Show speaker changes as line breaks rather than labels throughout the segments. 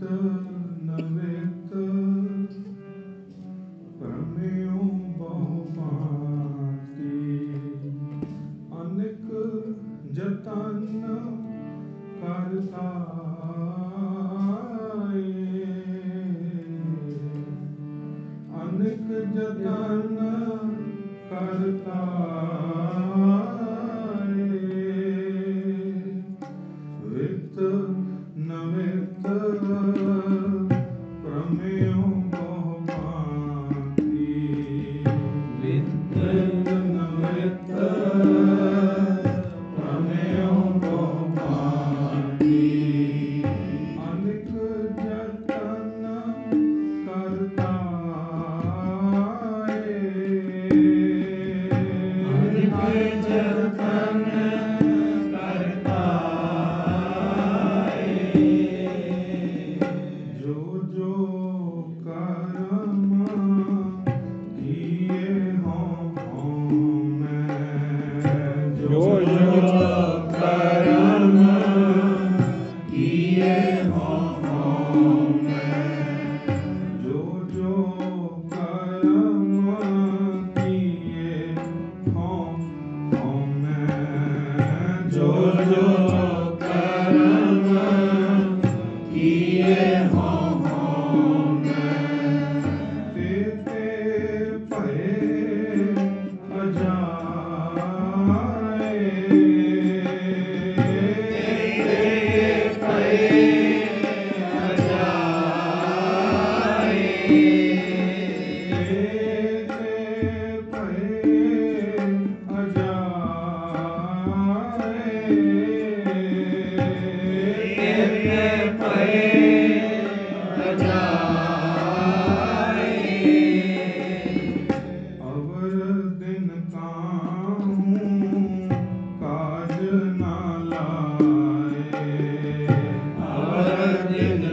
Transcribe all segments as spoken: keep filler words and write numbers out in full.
नवित परमेयो बहुभांति अनेक जतन करता अनेक जतन करता वित नवित प्रमेयो बहुभांति वित नवित प्रमेयो बहुभांति अनेक जतन करता अनेक जतन करता जो जो कर्म किए हों मैं जो जो कर्म किए हों मैं जो जो कर्म किए हों मैं जो जो कर्म किए हों ते ते भये अजाए ते भये अजाए ते भये अवर दिन काहूँ काज ना लाए अवर दिन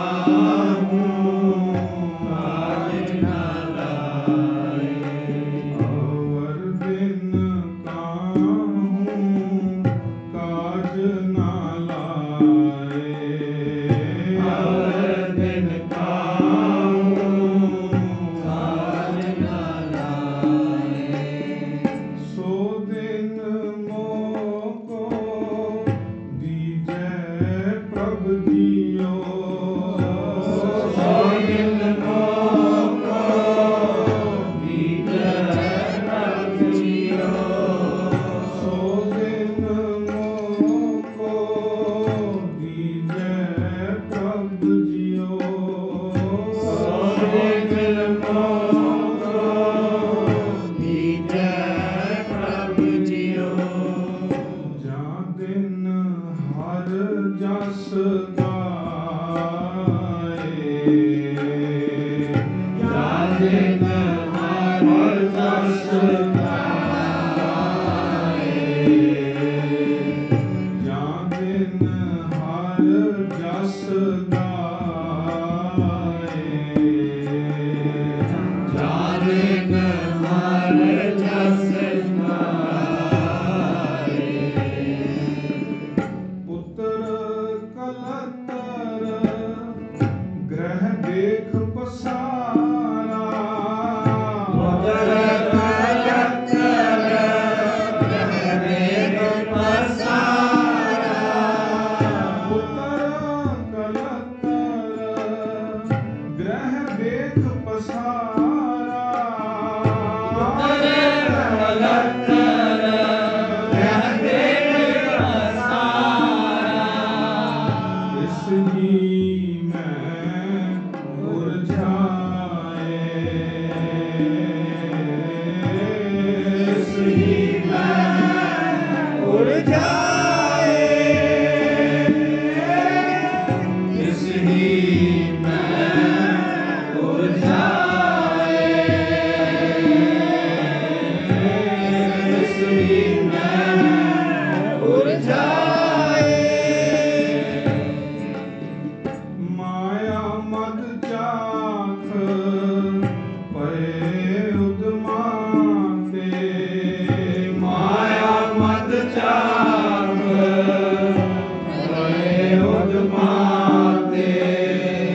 काहूँ काज ना लाए अवर दिन काहूँ काज ना लाए अवर दिन काहूँ काज ना लाए सो दिन मोको दीजै प्रभ जियो सो दिन मोको दीजै प्रभ जियो सो दिन मोको दीजै प्रभ जियो सो दिन मोको दीजै प्रभ जियो जा दिन हर जस गाए जा दिन हर जस गाए जा दिन हर जस गाए जा दिन हर जस गाए पुत्र कलतर ग्रह देख पसारा पुत्र कलतर ग्रह देख पसारा पुत्र कलतर ग्रह देख पसारा पुत्र कलतर ग्रह देख पसारा इस ही में उलझाए इस ही में उलझाए इस ही में उलझाए इस ही में उलझाए माया मद चाख पए उदमाते माया मद चाख पए उदमाते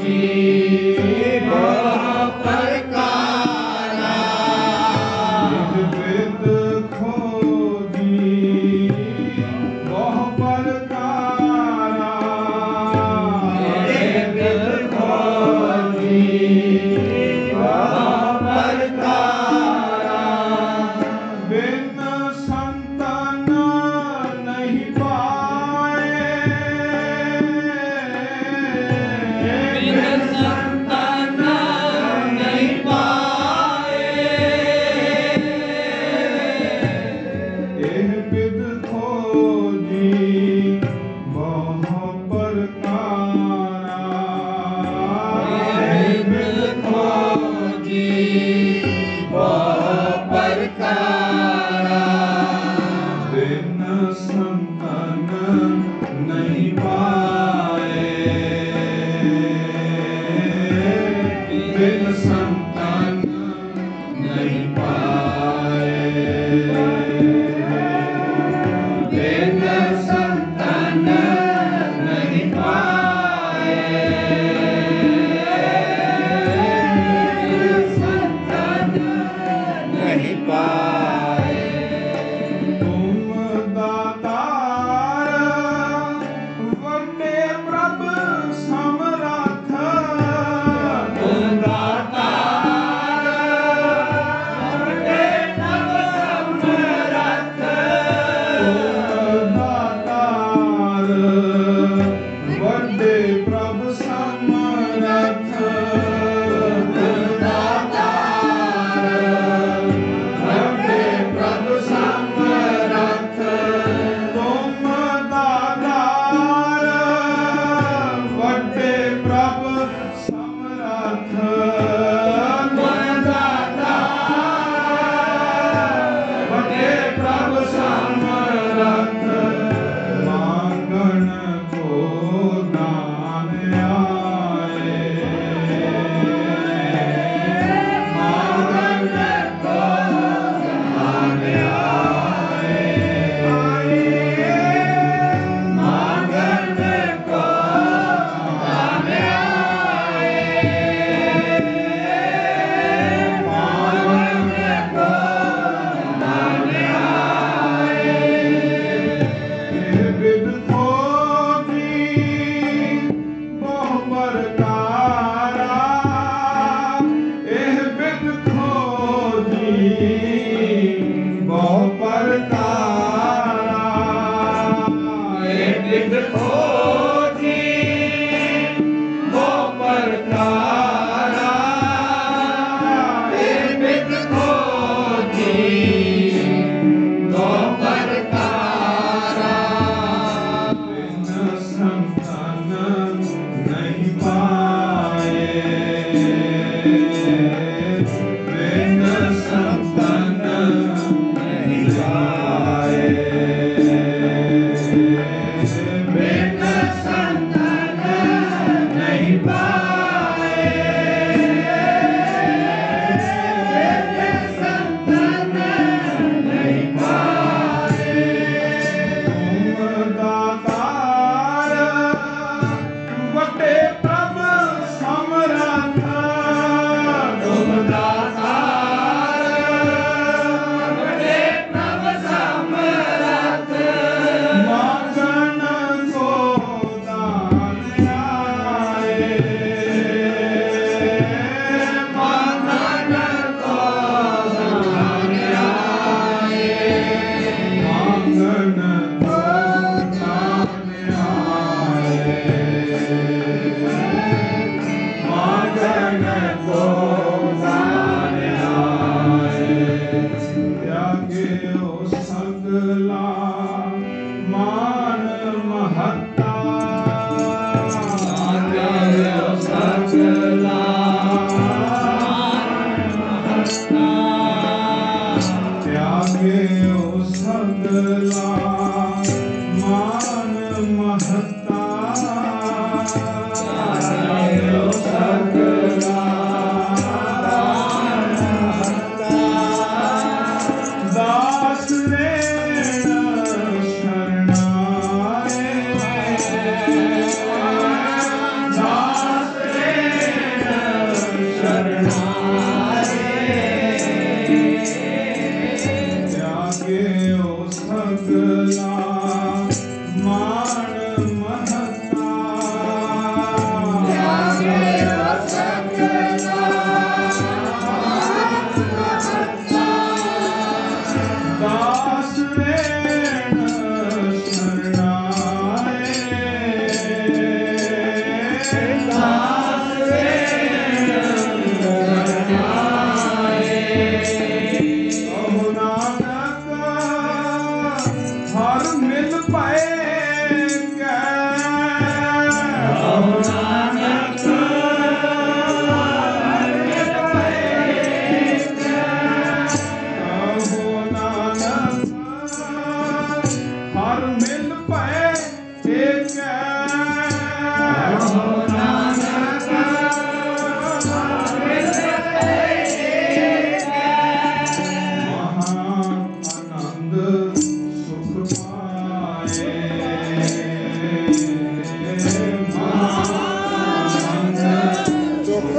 Yeah.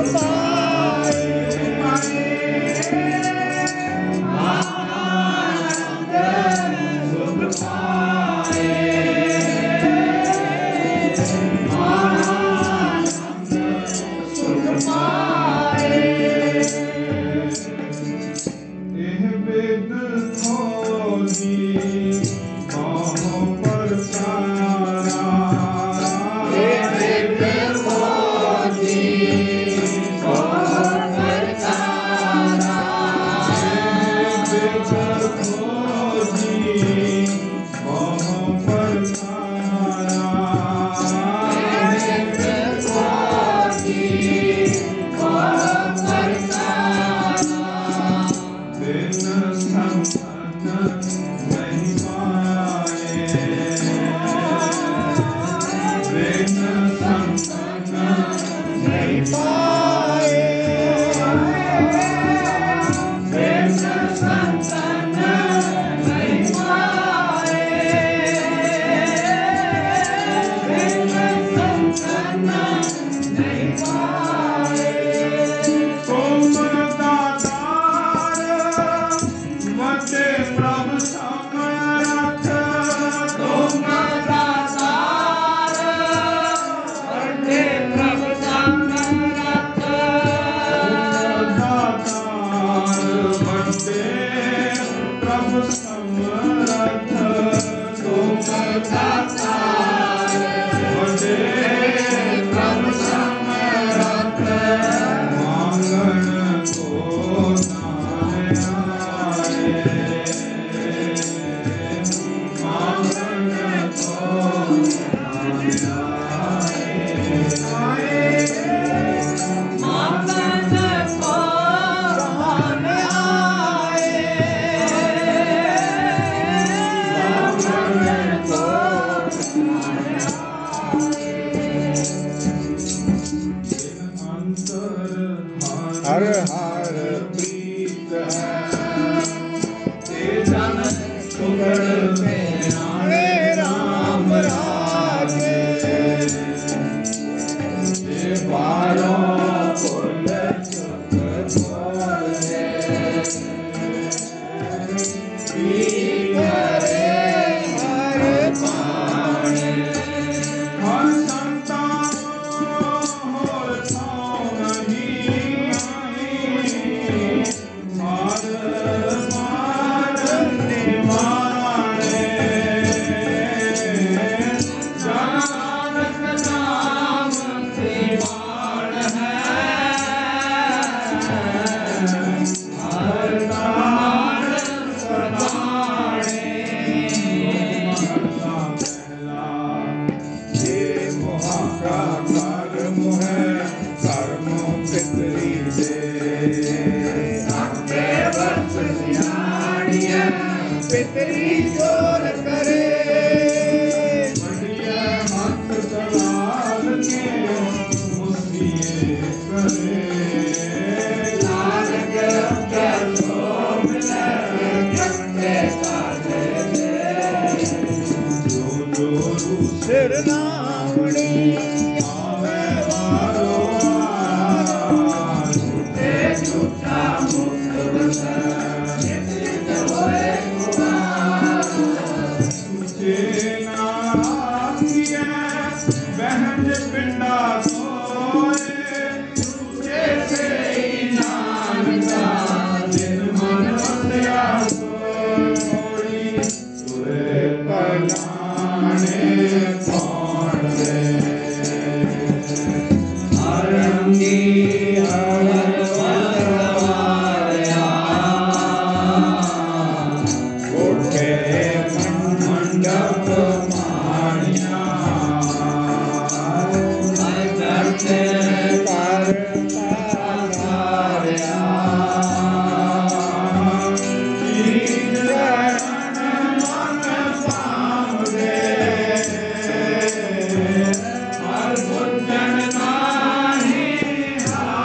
Hare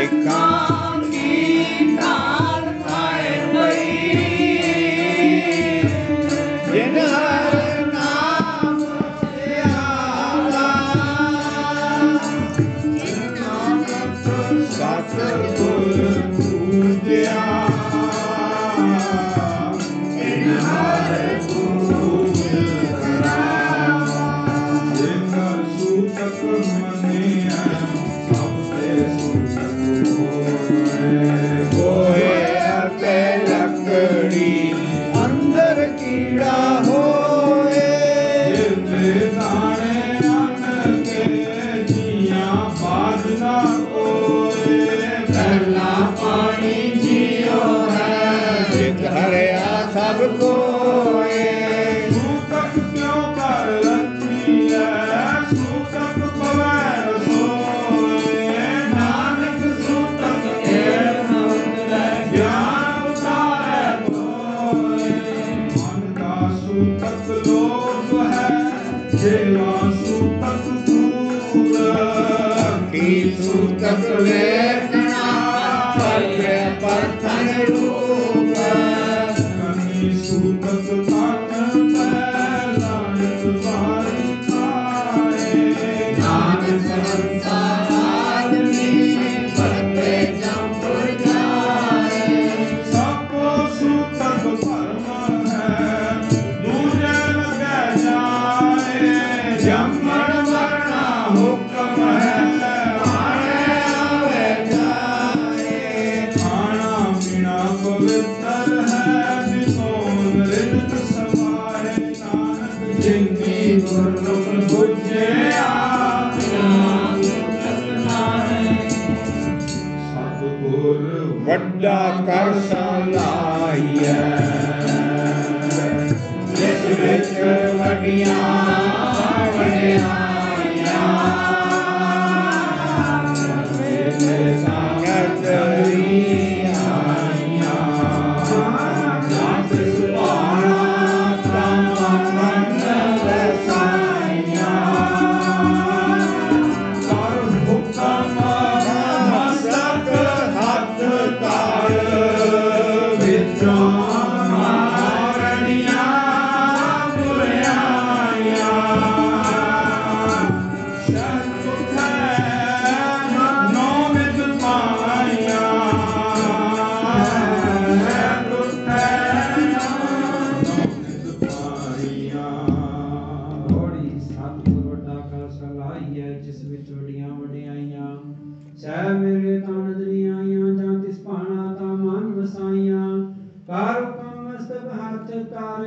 ਸਿੱਖਾਂ ਕੀ ਨਾਲ ਆਏ ਪਈ ਜਿਨ ਹਰ ਨਾਮ ਧਿਆਵਾ ਜਿਨ ਨਾਨਕ ਸਤਿਗੁਰ ਪੂਜਿਆ ਜਿਨ ਹਰ ਪੂਜ ਕਰਾਵਾ ਜਿਨ ਸੂਤਕ ਮੰਨਿਆ ਆਪੇ ਸੂਤਕ ਹੋਏ ਹੋਏ ਅਤੇ ਲੱਕੜੀ ਅੰਦਰ ਕੀੜਾ ਹੋਏ ਜਿਤੇ ਦਾਣੇ ਅੰਨ ਕੇ ਜੀਆਂ ਬਾਜ ਨਾ ਕੋਏ ਪਹਿਲਾ ਪਾਣੀ ਜੀਓ ਹੈ ਜਿਤ ਹਰਿਆ ਸਭ ਕੋਏ ਸੂਤਕ ਕਿਉ ਕਰ ਰੱਖੀ ਹੈ ਸੂਤਕ ਪਵੈ ਰਸੋਏ ਨਾਨਕ ਸੂਤਕ ਏਕ ਨੰਦ ਗਿਆਨ ਉਤਾਰੈ ਕੋਏ ਮਨ ਦਾ ਸੂਤਕ ਲੋਭ ਹੈ ਜੇਵਾ ਸੂਤਕ ਦੂਰ ਅੱਖੀ ਸੂਤਕ ਵੇਖਣਾ ਪਰਵੇ ਪਰਥਨ ਰੂਪ ਕੰਨੀ ਸੂਤਕ ਤਨ ਪੈ ਲਾਇਕ ਵਾਰੀ ਖਾਏ ਨਾਨਕ ਸੰਸਾਰ ਆਦਮੀ ਪਰਵੇ ਜੰਪੁਰ ਜਾਏ ਸਭੋ ਸੂਤਕ ਭਰਮ ਹੈ ਦੂਜੇ ਲਗੈ ਜਾਏ ਜੰਮਣ ਮਰਣਾ ਹੁਕਮ ਹੈ ਆਣੇ ਆਵੇ ਜਾਏ ਖਾਣਾ ਪੀਣਾ ਪਵਿੱਤਰ ਹੈ ਬਿਸੋਨ ਰਿਜਕ ਸਮਾਏ ਨਾਨਕ ਜਿਨੀ ਗੁਰਮੁਖ ਬੁਝਿਆ ਸਤਿਗੁਰ ਵੱਡਾ ਕਰ ਸਲਾਹੀਐ ਜਿਸ ਵਿੱਚ ਵੱਡੀਆਂ ਵਡਿਆਈਆਂ ਵੇਲੇ ਸੰਗਤ ਆਈਆਂ ਜਸ ਸੁਭਾਣਾ ਤਮ ਮਨ ਵਸਾਈਆਂ ਕਰ ਹੁਕਮ ਮਸਤਕ ਹੱਥ ਤਾਲ ਵਿੱਚੋਂ ਮਾਰਣੀਆਂ ਬੁਰਾਈਆਂ ਸ਼ਰਤ ਉਠੈ ਨੌ ਵਿੱਚ ਪਾਈਆਂ ਸ਼ਰਤ ਉਠੈ ਨੌ ਵਿੱਚ ਪਾਈਆਂ
ਬੜੀ ਸਤਿਗੁਰ ਵੱਡਾ ਕਰ ਸਲਾਹੀਐ ਜਿਸ ਵਿੱਚ ਵੱਡੀਆਂ ਵਡਿਆਈਆਂ ਸਹਿ ਮੇਰੇ ਤਨ ਦਰਿਆਈਆਂ ਜਾਂ ਤਿਸ ਭਾਣਾ ਤਾ ਮਨ ਵਸਾਈਆਂ ਕਰ ਹੁਕਮ ਮਸਤਕ ਹੱਥ ਕਰ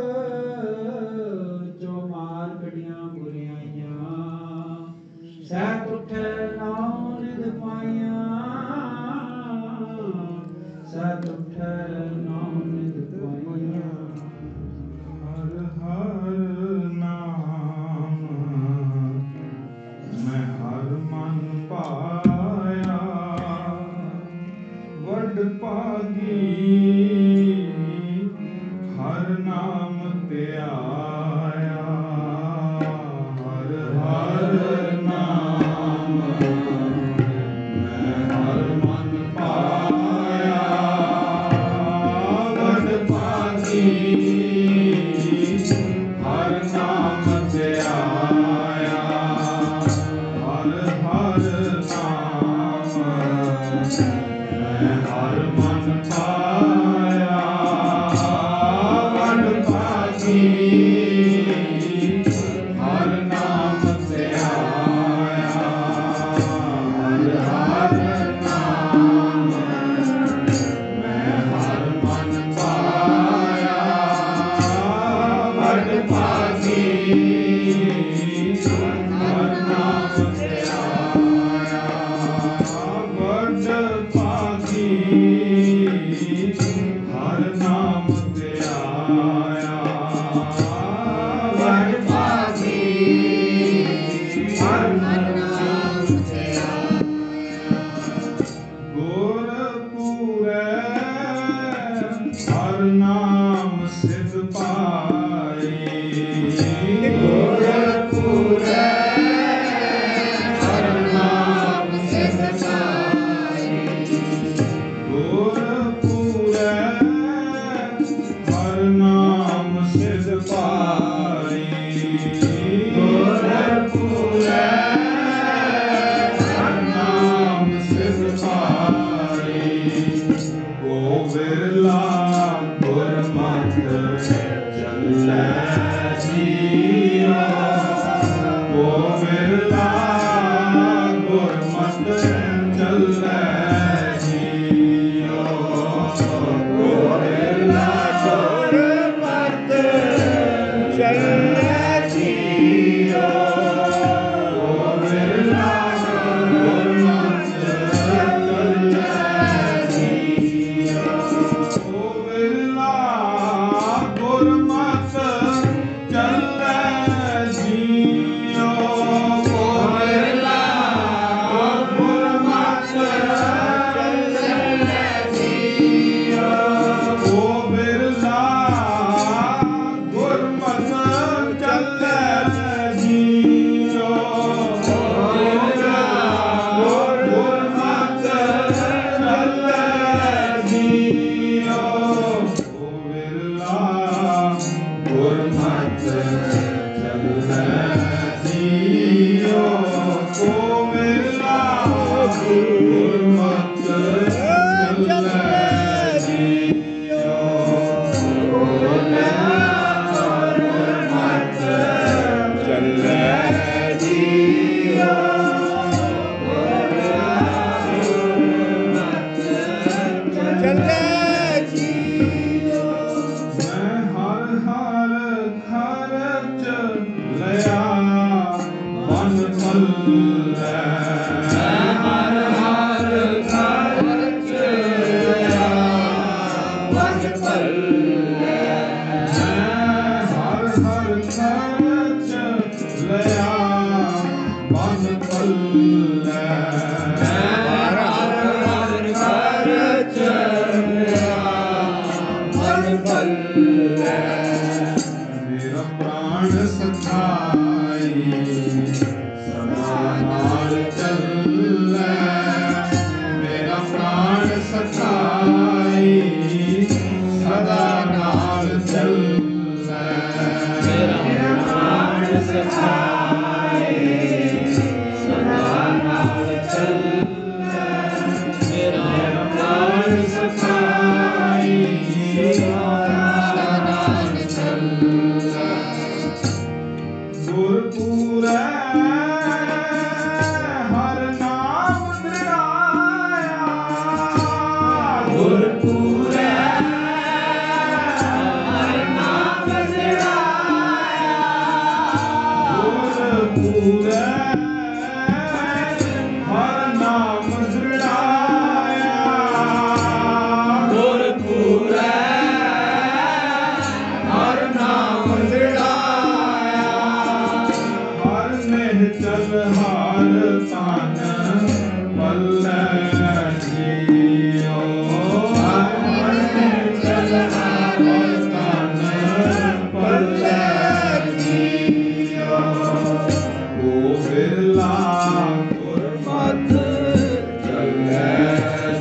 ਜੋ ਮਾਰ ਕੜੀਆਂ ਬੁਰਾਈਆਂ ਸਹਿ ਉਠੈ ਨਾਉ ਨਿਧ ਪਾਈਆਂ ਸਹਿ ਉਠੈ ਨਾਉ ਨਿਧ ਪਾਈਆਂ
ਹਰ ਹਰ ਨਾਮ ਮੈਂ ਹਰ ਮਨ ਪਾਇਆ ਵੱਡ ਭਾਗੀ ਹਰ ਨਾਮ ਧਿਆਇਆ ਹਰ ਹਰ ਨਾਮ ਮੈਂ ਹਰ ਮਨ ਪਾਇਆ ਵੱਡ ਭਾਗੀ ਹਰ ਨਾਮ ਧਿਆਇਆ ਹਰ ਹਰ ਨਾਮ ਮੈਂ ਹਰ ਮਨ ਪਾਇਆ ਵੱਡ ਭਾਗੀ ਹਰ ਨਾਮ ਧਿਆਇਆ ਹਰ ਹਰ ਨਾਮ ਮੈਂ ਹਰ ਮਨ ਪਾਇਆ ਵੱਡ ਭਾਗੀ ਹਰ ਨਾਮ ਧਿਆਇਆ ਵੱਡ ਭਾਗੀ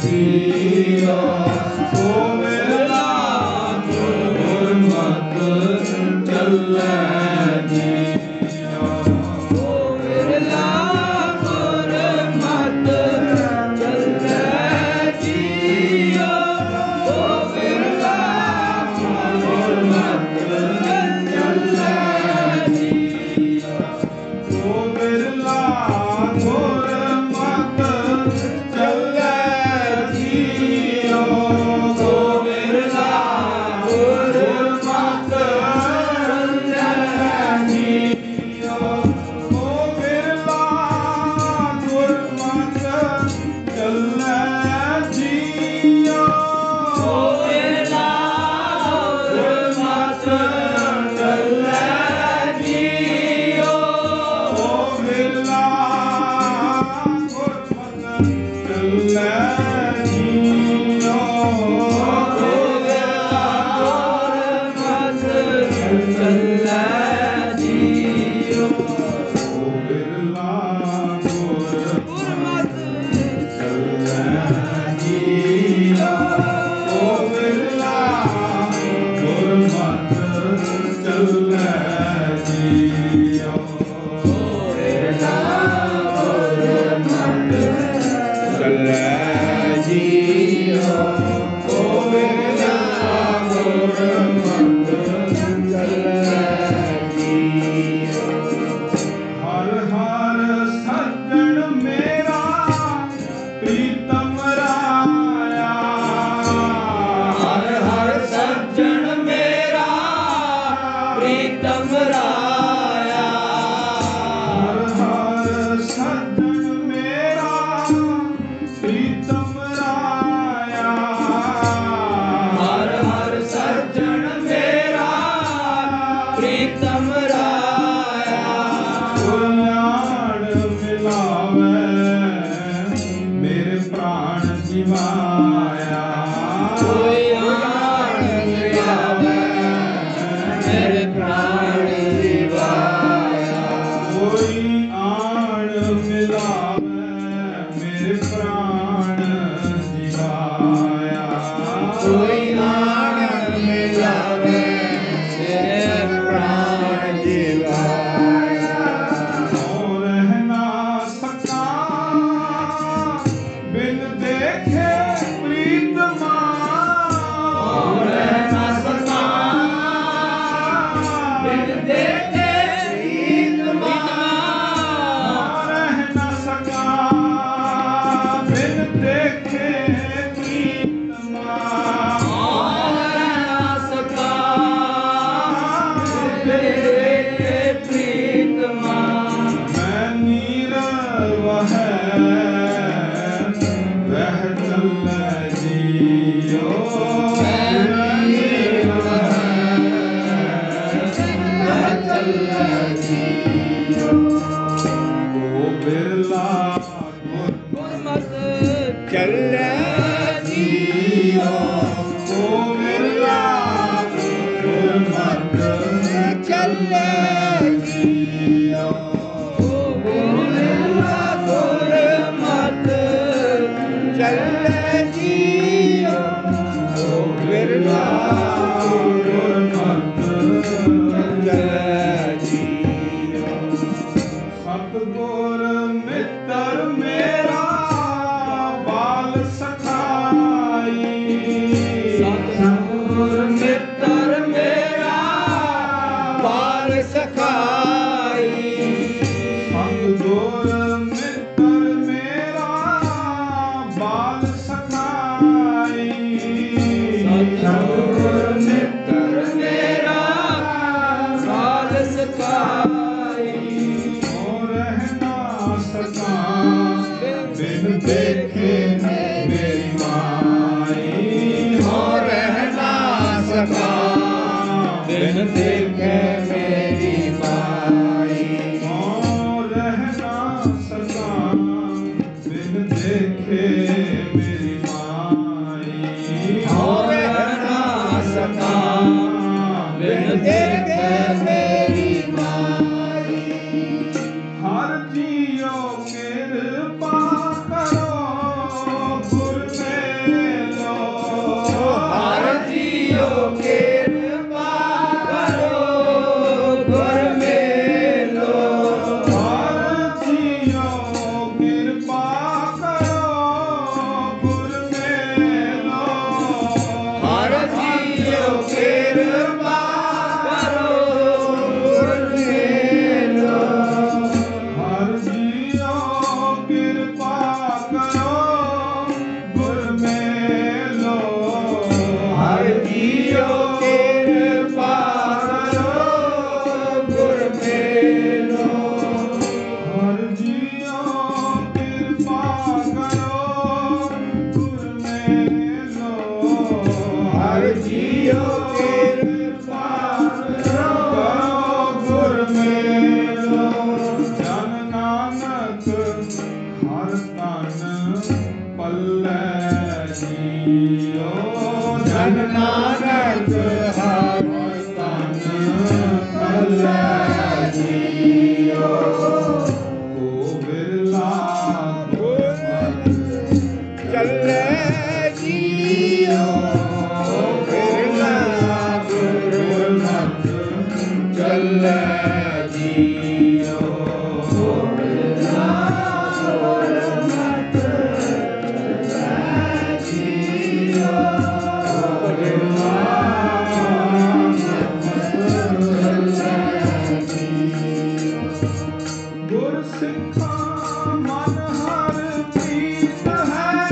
ਜੀਓ ਸੋ ਵੇਲਾ ਗੁਰਮਤਿ ਚੱਲੈ ਜੀਓ ਸੋ ਵੇਲਾ ਗੁਰਮਤਿ ਚੱਲੈ ਜੀਓ ਸੋ ਵੇਲਾ ਗੁਰਮਤਿ ਚੱਲੈ ਜੀਓ ਸੋ ਵੇਲਾ ਗੁਰਮਤਿ ਚੱਲੈ ਜੀਓ ਸੋ ਵੇਲਾ ਗੁਰਮਤਿ ਚੱਲੈ ਜੀਓ ਸੋ ਵੇਲਾ ਗੁਰਮਤਿ ਚੱਲੈ ਜੀਓ ਸੋ ਵੇਲਾ ਗੁਰਮਤਿ ਚੱਲੈ ਜੀਓ ਸੋ ਵੇਲਾ ਗੁਰਮਤਿ ਚੱਲੈ ਜੀਓ ਸੋ ਵੇਲਾ ਗੁਰਮਤਿ ਚੱਲੈ ਜੀਓ ਸੋ ਵੇਲਾ ਗੁਰਮਤਿ ਚੱਲੈ ਜੀਓ ਸੋ ਵੇਲਾ ਗੁਰਮਤਿ ਚੱਲੈ ਜੀਓ ਸੋ ਵੇਲਾ ਗੁਰਮਤਿ ਚੱਲੈ ਜੀਓ ਸੋ ਵੇਲਾ ਗੁਰਮਤਿ ਚੱਲੈ ਜੀਓ ਹਰ ਹਰ ਸੱਜਣ ਮੇਰਾ ਪ੍ਰੀਤਮ ਰਾਇਆ ਹਰ ਹਰ ਸੱਜਣ ਮੇਰਾ ਪ੍ਰੀਤਮ ਰਾਇਆ ਹਰ ਹਰ ਸੱਜਣ ਮੇਰਾ ਪ੍ਰੀਤਮ ਰਾਇਆ ਹਰ ਹਰ ਸੱਜਣ ਮੇਰਾ ਪ੍ਰੀਤਮ ਰਾਇਆ ਗੁਰਨਾਨ ਮਿਲਾਵੇ ਮੇਰੇ ਪ੍ਰਾਣ ਜੀਵਾਇਆ ਕੋਈ ਆਣ ਮਿਲਾਵੇ ਮੇਰੇ ਪ੍ਰਾਣ ਜੀਵਾਇਆ ਕੋਈ ਆਣ ਮਿਲਾਵੇ ਮੇਰੇ ਪ੍ਰਾਣ ਜੀਵਾਇਆ ਕੋਈ ਆਣ ਮਿਲਾਵੇ ਮੇਰੇ ਪ੍ਰਾਣ ਜੀਵਾਇਆ ਹੋ ਰਹਿ ਨਾ ਸਕਾਂ ਬਿਨ ਦੇਖੇ ਪ੍ਰੀਤਮਾ ਹੋ ਰਹਿ ਨਾ ਸਕਾਂ ਬਿਨ ਦੇਖੇ ਪ੍ਰੀਤਮਾ ਹੋ ਰਹਿ ਨਾ ਸਕਾਂ ਬਿਨ ਦੇਖੇ ਪ੍ਰੀਤਮਾ ਹੋ ਰਹਿ ਨਾ ਸਕਾਂ ਬਿਨ ਦੇਖੇ ਪ੍ਰੀਤਮਾ ਮੈਂ ਨੀਰਵ ਹੈ ਵਹਿ ਚੱਲੈ ਜੀਓ ਮੈਂ ਨੀਰਵ ਹੈ ਵਹਿ ਚੱਲੈ ਜੀਓ ਓ ਬਿਰਲਾ ਗੁਰਮਤਿ ਚੱਲੈ ਜੀਓ ਓ ਬਿਰਲਾ ਗੁਰਮਤਿ ਚੱਲੈ ਜੀਓ ਓ ਬਿਰਲਾ ਗੁਰਮਤਿ ਚੱਲੈ ਜੀਓ ਓ ਬਿਰਲਾ ਗੁਰਮਤਿ ਚੱਲੈ ਜੀਓ ਸਤਿਗੁਰ ਮਿੱਤਰ ਮੇਰਾ ਬਾਲ ਸਖਾਈ ਸਤਿਗੁਰ ਮਿੱਤਰ ਮੇਰਾ ਬਾਲ ਸਖਾਈ ਸਤਿਗੁਰ ਮਿੱਤਰ ਮੇਰਾ ਬਾਲ ਸਖਾਈ ਸਤਿਗੁਰ ਮਿੱਤਰ ਮੇਰਾ ਬਾਲ ਸਖਾਈ ਹੋ ਰਹਿ ਨਾ ਸਕਾਂ ਬਿਨ ਦੇਖੇ ਮੇਰੀ ਮਾਈ ਹੋ ਰਹਿ ਨਾ ਸਕਾਂ ਬਿਨ ਦੇਖੇ ਮੇਰੀ ਮਾਈ ਹੋ ਰਹਿ ਨਾ ਸਕਾਂ ਬਿਨ ਦੇਖੇ ਮੇਰੀ ਮਾਈ ਹੋ ਰਹਿ ਨਾ ਸਕਾਂ ਬਿਨ ਦੇਖੇ ਮੇਰੀ ਮਾਈ ਹਰ ਜੀਓ ਕਿਰਪਾ ਕਰੋ ਗੁਰ ਤੇ ਜੀਓ ਜਨ ਨਾਨਕ ਹਰ ਤਨ ਭਲੇ ਜੀਓ ਕੋ ਬਿਰਲਾ ਗੁਰਮਤਿ ਚੱਲੇ ਜੀਓ ਬਿਰਲਾ ਗੁਰਮਤਿ ਚੱਲੇ ਜੀਓ ਬਿਰਲਾ ਗੁਰਮਤਿ ਚੱਲੇ ਜੀਓ ਬਿਰਲਾ ਗੁਰ ਸਿੱਖਾਂ ਮਨ ਹਰ ਪ੍ਰੀਤ ਹੈ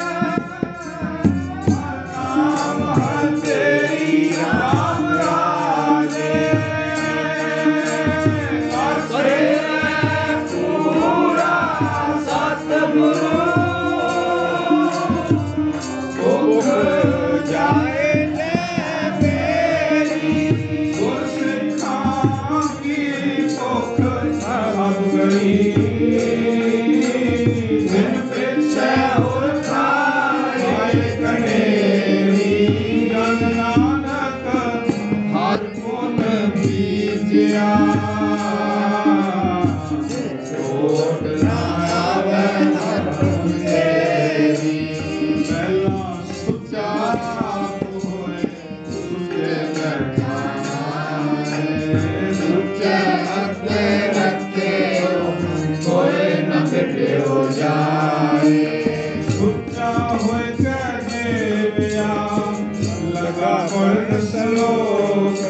ਨਾਮ ਹਰ ਤੇਰੀ ਰਾਮ ਰਾਜੇ ਕਰ ਕਰੇ ਪੂਰਾ ਸਤਿਗੁਰੂ ਭੁਖ ਜਾਏ ਲੈ ਮੇਰੀ ਗੁਰ ਸਿੱਖਾਂ ਕੀ ਭੁਖ ਸਭ ਗਈ ਦਿਨ ਪਿਛੇ ਹੋਰ ਖਾਏ ਕਨੇਰੀ ਜਨ ਨਾਨਕ ਹਰ ਗੁਣ ਬੀਜਿਆ ਛੋਟ ਨਾ ਆਵੇ ਹਰ ਤੇਰੀ ਪਹਿਲਾ ਸੁੱਚਾ ਹੋਏ ਸੁੱਚੇ ਬੈਠਾਏ ਸੁੱਚੇ ਅੱਗੇ ਰੱਖੇ ਕੋਈ ਨਾ ਮਿਟਿਓ ਜਾਏ ਸੁੱਚਾ ਹੋਏ ਕਹੇ ਵਿਆ ਲਗਾ ਪੜਨ ਸਲੋਕ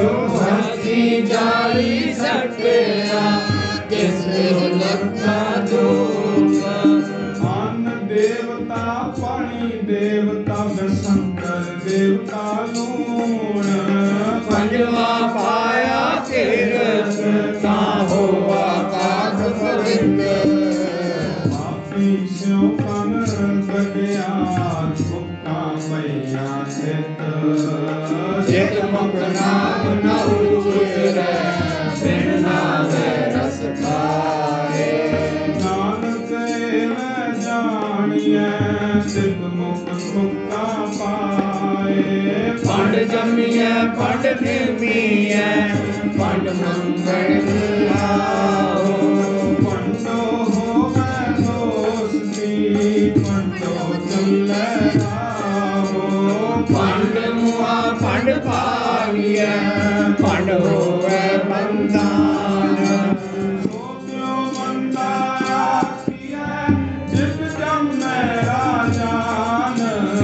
ਹੱਥੀ ਜਾਲੀ ਸਟਿਆ ਕਿਸ ਲੱਖਾਂ ਦੁਖ ਅਨ ਦੇਵਤਾ ਪਾਣੀ ਦੇਵਤਾ ਬਸੰਤਰ ਦੇਵਤਾ ਲੂਣ ਪੰਜਵਾ ਪਾਇਆ ਕਿਰਤ ਤਾਂ ਹੋਆ ਕਾਖ ਪਵਿੱਤਰ ਆਪੀ ਸਿਉ ਕਨ ਗੱਡਿਆ ਭੁੱਖਾਂ ਪਈਆਂ ਸਿੱਤ ਸਿੱਤ ਮੁਖ ਨਾਮ ਨਾ ਉਚਰੈ ਬਿਨ ਨਾਮੈ ਰਸ ਖਾਏ ਨਾਨਕ ਮੈਂ ਜਾਣੀਐ ਸਿੱਧ ਮੁਖ ਸੁਖਾ ਪਾਏ ਪੰਡ ਜੰਮੀਐ ਪੰਡ ਨਿਰਮੀਐ ਪੰਡ ਮੰਗਲ ਲਾਓ ਪੰਡੋ ਹੋਵੇ ਦੋਸਤੀ ਪੰਡੋ ਚੱਲੇ ਆਵੋ ਪੰਡ ਮੁਆ ਪੰਡ ਪਾਵੀਐ ਪੰਡ ਹੋਵੇ ਬੰਦਾਨ ਸੋਚਿਓ ਬੰਦਾ ਆਖੀਐ ਜਿਤ ਜੰਮੈ ਰਾਜਾਨ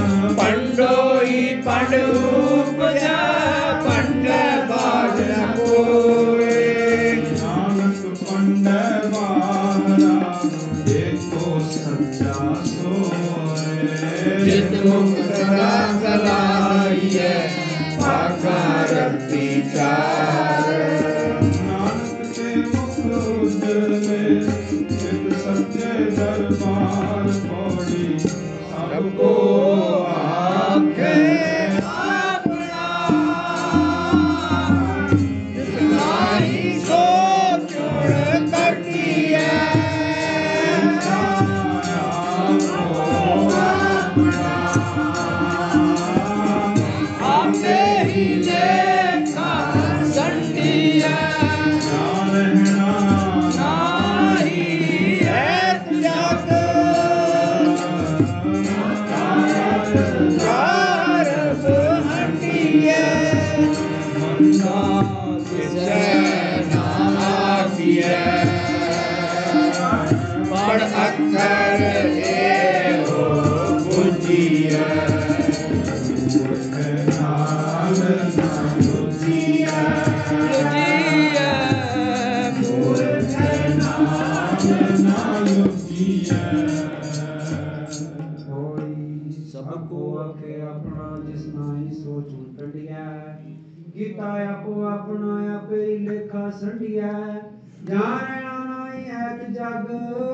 ਪੰਡੋਈ ਪੰਡ ਉਪਜੈ ਪੰਡ ਬਾਜ ਕੋਏ ਨਾਨਕ ਪੰਡ ਬਾਹਰਾ ਦੇਖੋ ਸੱਚਾ ਸੋਏ ਜਿਤ ਮੁਖ ਸਦਾ ਸਲਾਈਐ ਭਾਗਾ ਰੱਤੀ ਚਾਰ ਨਾਨਕ ਤੇ ਮੁਖ ਉਜਲੇ ਜਿਤ ਸੱਚੇ ਦਰਬਾਰ ਕੋੜੀ ਸਭ ਕੋ ਆਖੇ ਆਪਣਾ ਜਿਤਨਾਈ ਸੋ ਚੁਣ ਕਰਨੀਐ ਆਪੇ ਹੀ ਲੇਖਾ ਸੰਡੀਐ ਨਾ ਰਹਿਣਾ ਨਾਹੀ ਹੈ ਜਗ ਕਾਰਬ ਹੰਡੀਐ ਮੰਨਾ ਕਿਸੈ ਨਾ ਆਖੀਐ ਪੜ ਅੱਖਰ ਇਹੋ ਬੁਝੀਐ ਨਾਲ ਨਾ ਬੁਝੀਐ ਬੁਝੀਐ ਮੂਰਖ ਨਾਲ ਨਾ ਬੁਝੀਐ
ਹੋਈ ਸਭ ਕੋ ਆਖੇ ਆਪਣਾ ਜਿਸ ਨਾਹੀ ਸੋਚ ਟੰਡਿਆ ਕੀਤਾ ਆਪੋ ਆਪਣਾ ਆਪੇ ਹੀ ਲੇਖਾ ਸੰਢਿਆ ਜਾਣਨਾ ਨਾਹੀ ਐਤ ਜਗ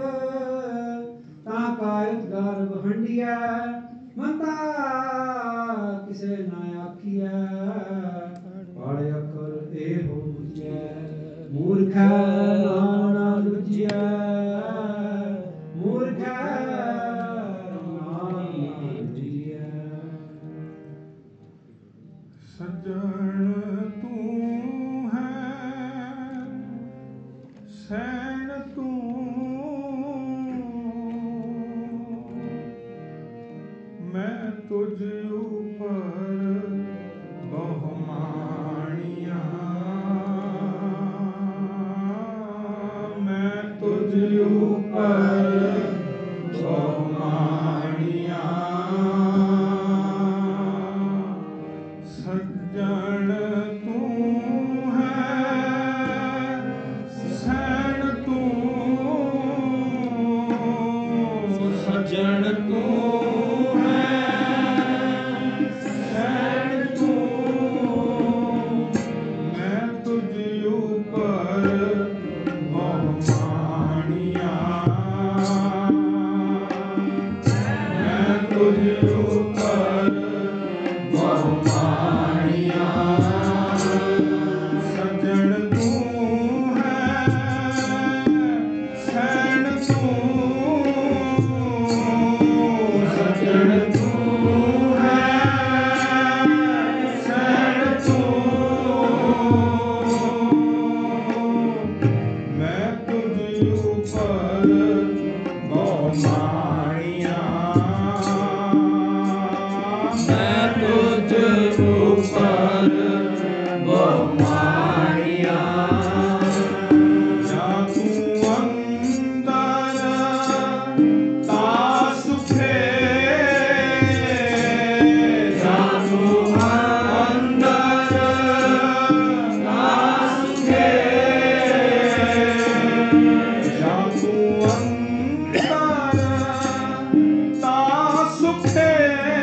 ਤਾਂ ਕਾਇਤ ਗਰਭ ਹੰਡਿਆ ਮੰਤਾ ਕਿਸੇ ਨਾ ਆਖੀਐ ਪੜ ਅੱਖਰ ਇਹੋ ਬੁਝਿਐ ਮੂਰਖ ਨਾਮ ਨਾ ਲੁਝਿਐ ਮੂਰਖ ਨਾਮ ਨਾ ਲੁਝਿਐ
मैं तुझ ऊपर बहुमानिया, मैं तुझ ऊपर बहुमानिया, सज्जन तू है सैन तू, सज्जन तू है सैन तू, मैं तुझ ऊपर बहुमानिया, मैं तुझ ऊपर बहुमानिया, सज्जन तू है सैन तू, सज्जन तू है सैन तू, मैं तुझ ऊपर बहुमानिया, मैं तुझ ऊपर बहुमानिया, जा तू अंदर तास फे, जा तू अंदर तास फे, जा तू अंदर तास फे,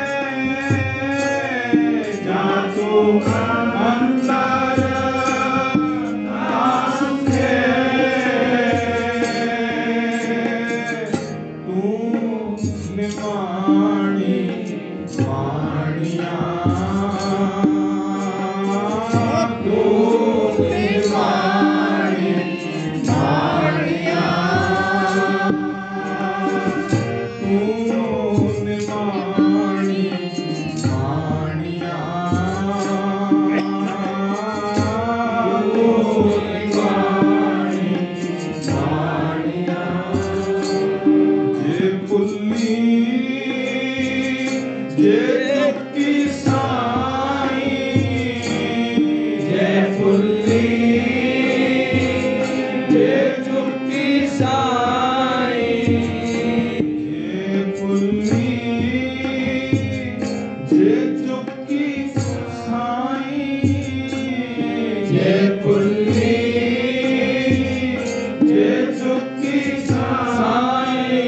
जा तू अंदर तास फे, तू निमाणी मानिया, तू निमाणी मानिया, तू निमाणी मानिया, तू निमाणी मानिया, जे पुल्ली जे चुकी साई, जे पुल्ली जे चुकी साई, जे पुल्ली जे चुकी साई, जे पुल्ली जे चुकी साई,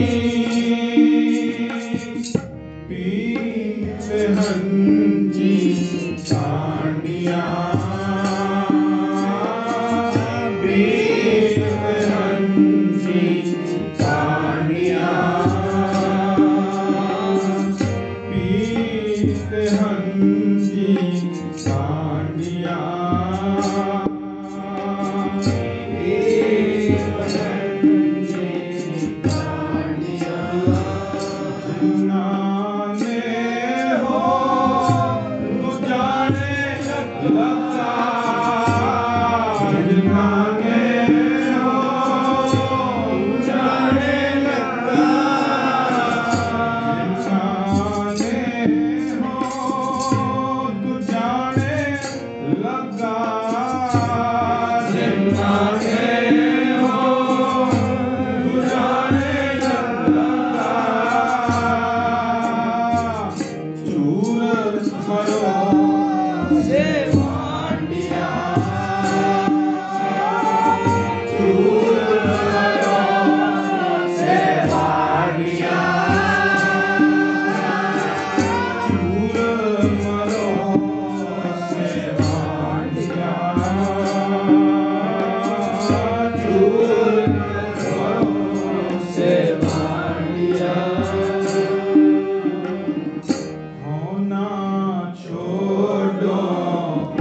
पीते हंजी चांडिया, पीते हंजी चांडिया, पीते हंजी चांडिया, पीते हंजी चांडिया, जिन्नाने हो तू जाने लगा, जिन्नाने हो तू जाने लगा, जिन्नाने हो तू जाने लगा, जिन्नाने हो तू जाने लगा, चूर करो से मांडिया, चूर करो से मांडिया, चूर मरो से मांडिया, चूर करो से मांडिया, होना छोड़ो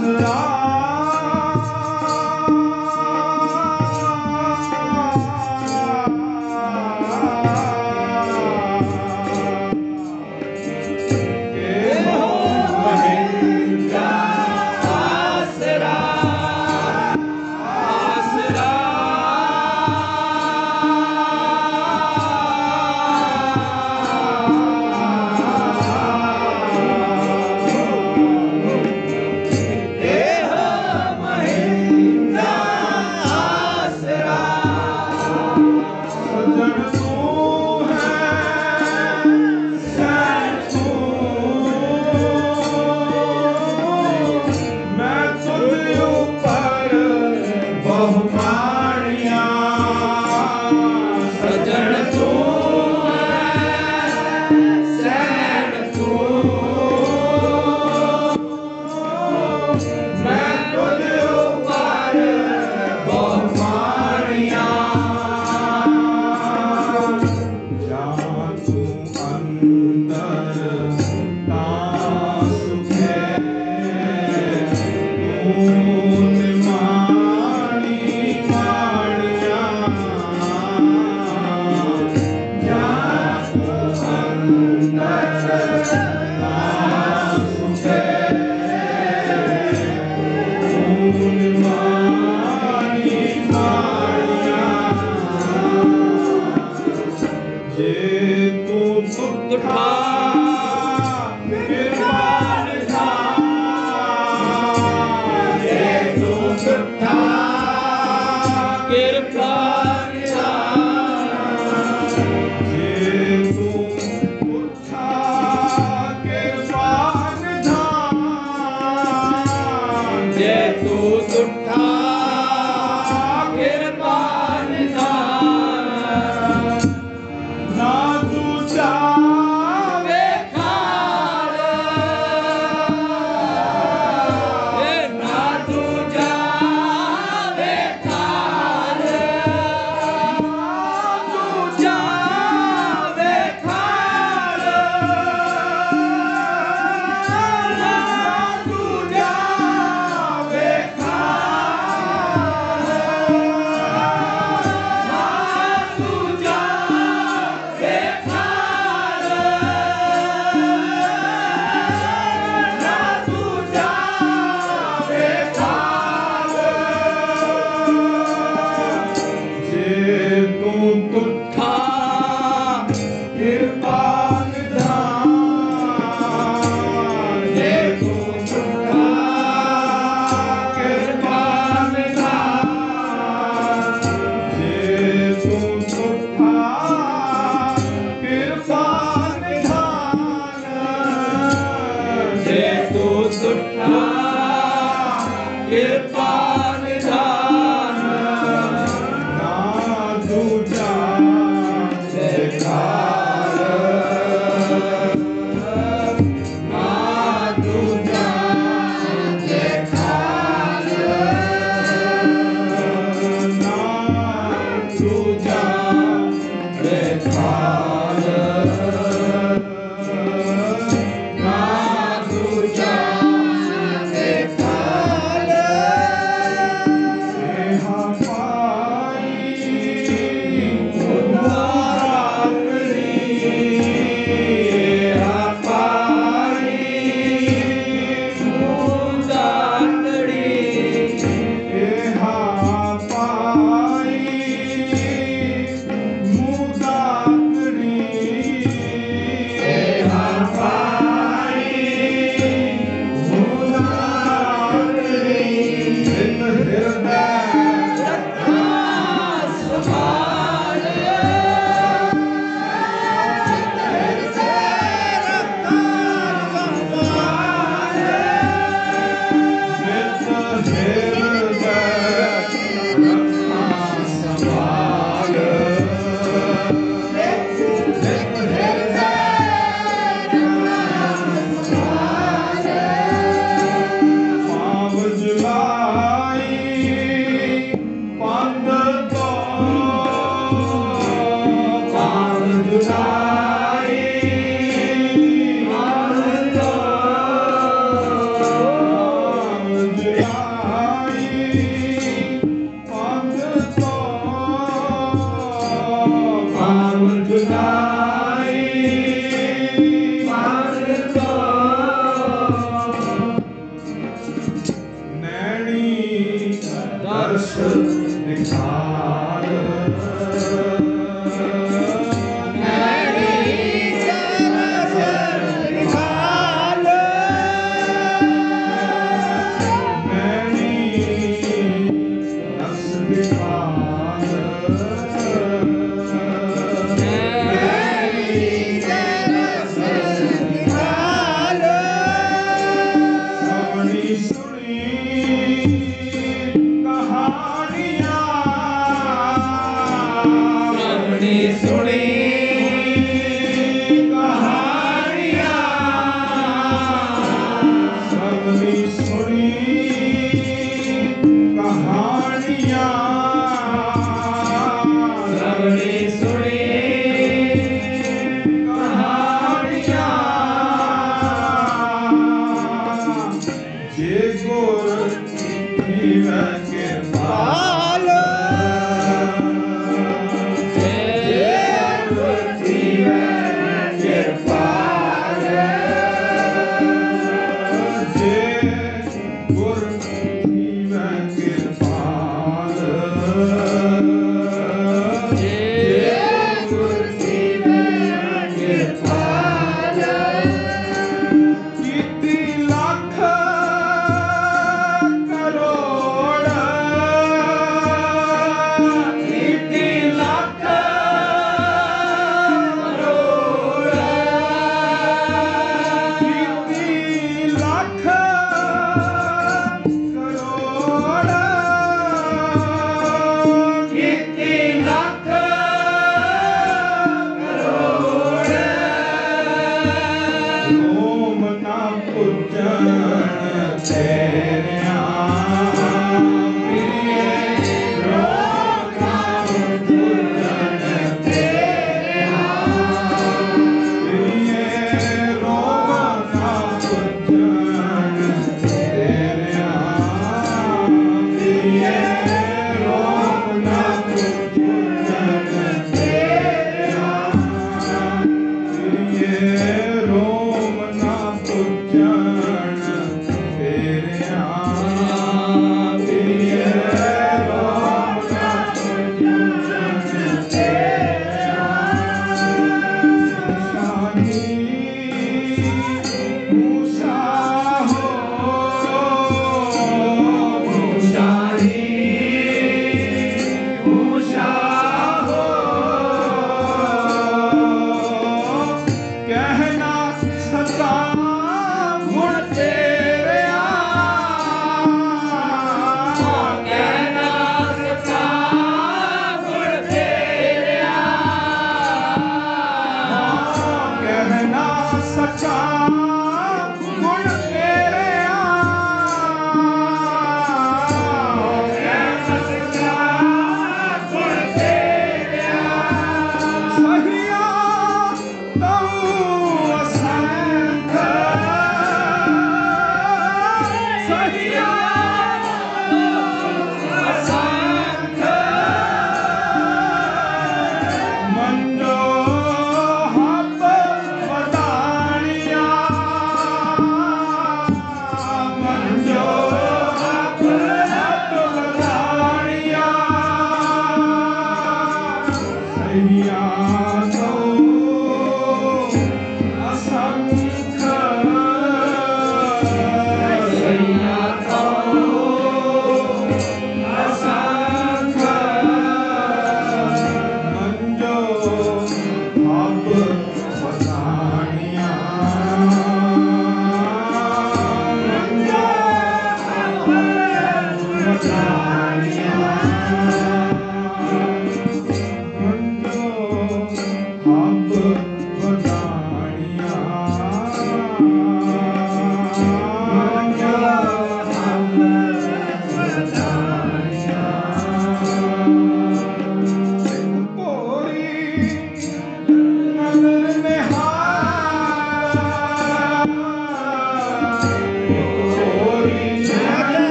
आसरा
Hallelujah.
निखार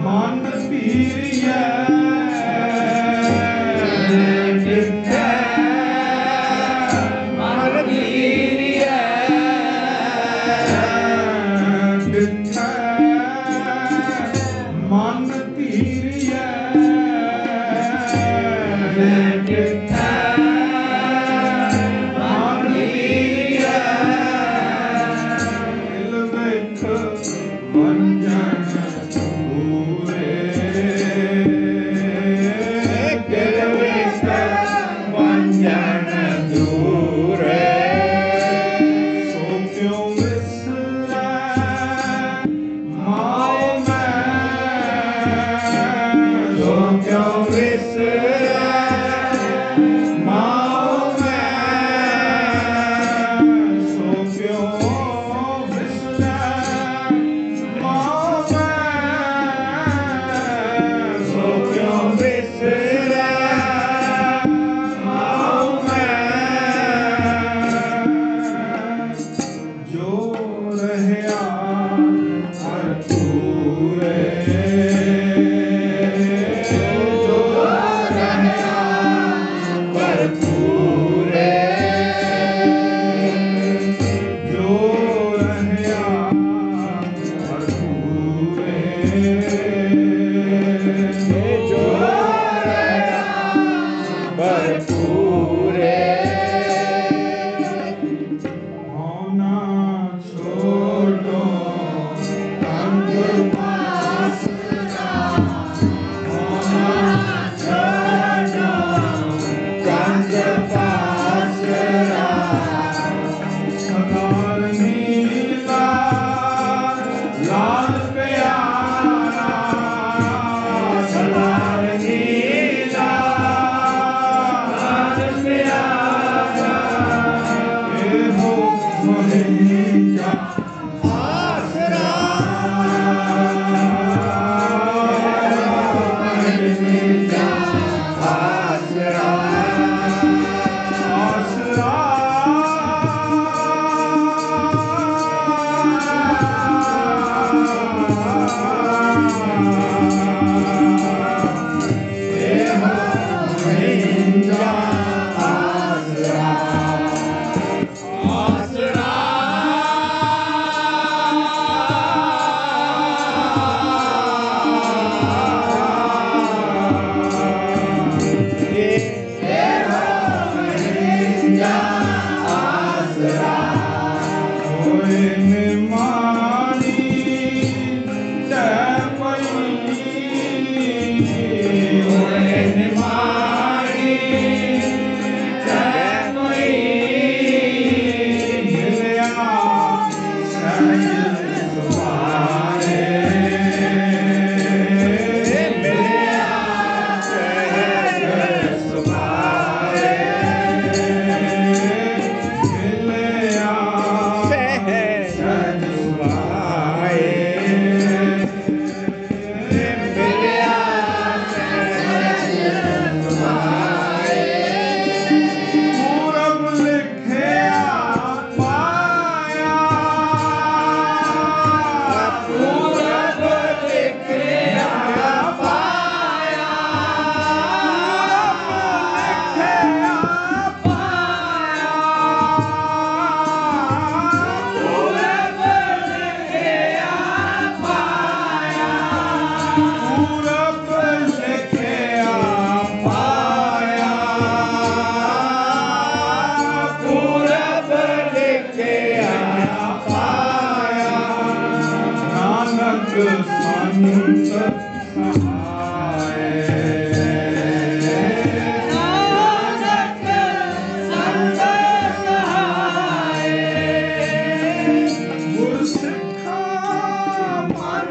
ਮਨ ਪੀਰੀਐ ਡਿਠੈ ਮਨ ਪੀਰੀਐ ਡਿਠੈ ਮਨ ਪੀਰੀਐ ਡਿਠੈ ਮਨ ਪੀਰੀਐ ਦਿਲ ਵਿੱਚ ਵੰਜਨ ਦੂਰੇ ਦਿਲ ਵਿੱਚ ਵੰਜਨ ਦੂਰੇ ਸੋ ਕਿਉ ਵਿਸਰੈ ਮਾਉ ਮੈਂ ਸੋ ਕਿਉ ਵਿਸਰੈ ਮਾਉ ਮੈਂ ਸੋ ਕਿਉ ਵਿਸਰੈ ਮਾਉ ਮੈਂ ਸੋ ਕਿਉ ਵਿਸਰੈ ਮਾਉ ਮੈਂ ਜੋ ਰਹਿਆ ਭਰਪੂਰੇ ਜੋ ਰਹਿਆ ਭਰਪੂਰੇ ਜੋ ਰਹਿਆ ਭਰਪੂਰੇ ਜੋ ਰਹਿਆ ਭਰਪੂਰੇ ਹੋਣਾ ਛੋਟੋ ਅੰਗ ਪਾਸਰਾ ਹੋਣਾ ਛੋਟੋ ਕੰਗ ਪਾਸਰਾ ਸਦਾਰ ਨੀਲਾ ਲਾਲ ਪਿਆਰਾ ਸਦਾਰ ਨੀਲਾ ਲਾਲ ਪਿਆਰਾ ਇਹੋ ਮਹਿੰਗਾ ਆਸਰਾ ਮਹਿੰਗਾ ਆਸਰਾ ਆਸਰਾ ਇਹੋ ਮਹਿੰਗਾ ਆਸਰਾ ਆਸਰਾ ਇਹੋ ਮਹਿੰਗਾ ਆਸਰਾ ਹੋਏ ਨਿਮਾਣੀ ਤੈ ਪਈ ਹੋਏ ਨਿਮਾਣੀ ਤੈ ਪਈ ਮਿਲਿਆ ਸਹਿਜ ਸੁਭਾਏ ਮਿਲਿਆ ਸਹਿਜ ਸੁਭਾਏ ਮਿਲਿਆ ਸਹਿਜ ਸੁਭਾਏ ਮਿਲਿਆ ਸਹਿਜ ਸੁਭਾਏ ਪੂਰਬ ਲਿਖਿਆ ਪਾਇਆ ਪੂਰਬ ਲਿਖਿਆ ਪਾਇਆ ਪੂਰਬ ਲਿਖਿਆ ਪਾਇਆ ਪੂਰਬ ਲਿਖਿਆ ਪਾਇਆ ਪੂਰਬ ਲਿਖਿਆ ਪਾਇਆ ਨਾਨਕ ਸੰਤ ਸਹਾਏ ਨਾਨਕ ਸੰਤ ਸਹਾਏ ਗੁਰ ਸਿੱਖਾ ਮਨ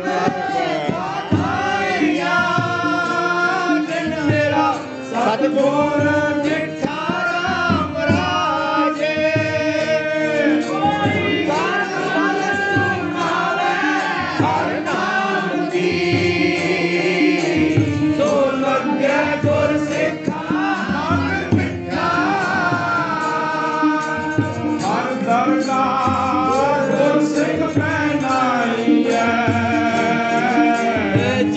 ਆਧਾਇਆ ਦਿਨ ਮੇਰਾ ਸਤਿਗੁਰ ਮਿੱਠਾ ਰਾਮ ਰਾਜੇ ਕੋਈ ਗਾਨ ਗਲ ਸੁਣਾਵੇ ਹਰ ਨਾਮ ਦੀ ਸੋ ਲੱਗੈ ਗੁਰ ਸਿੱਖਾ ਮਨ ਮਿੱਠਾ ਹਰ ਦਰਗਾਹ ਗੁਰ ਸਿੱਖ ਪੈਨਾਈਐ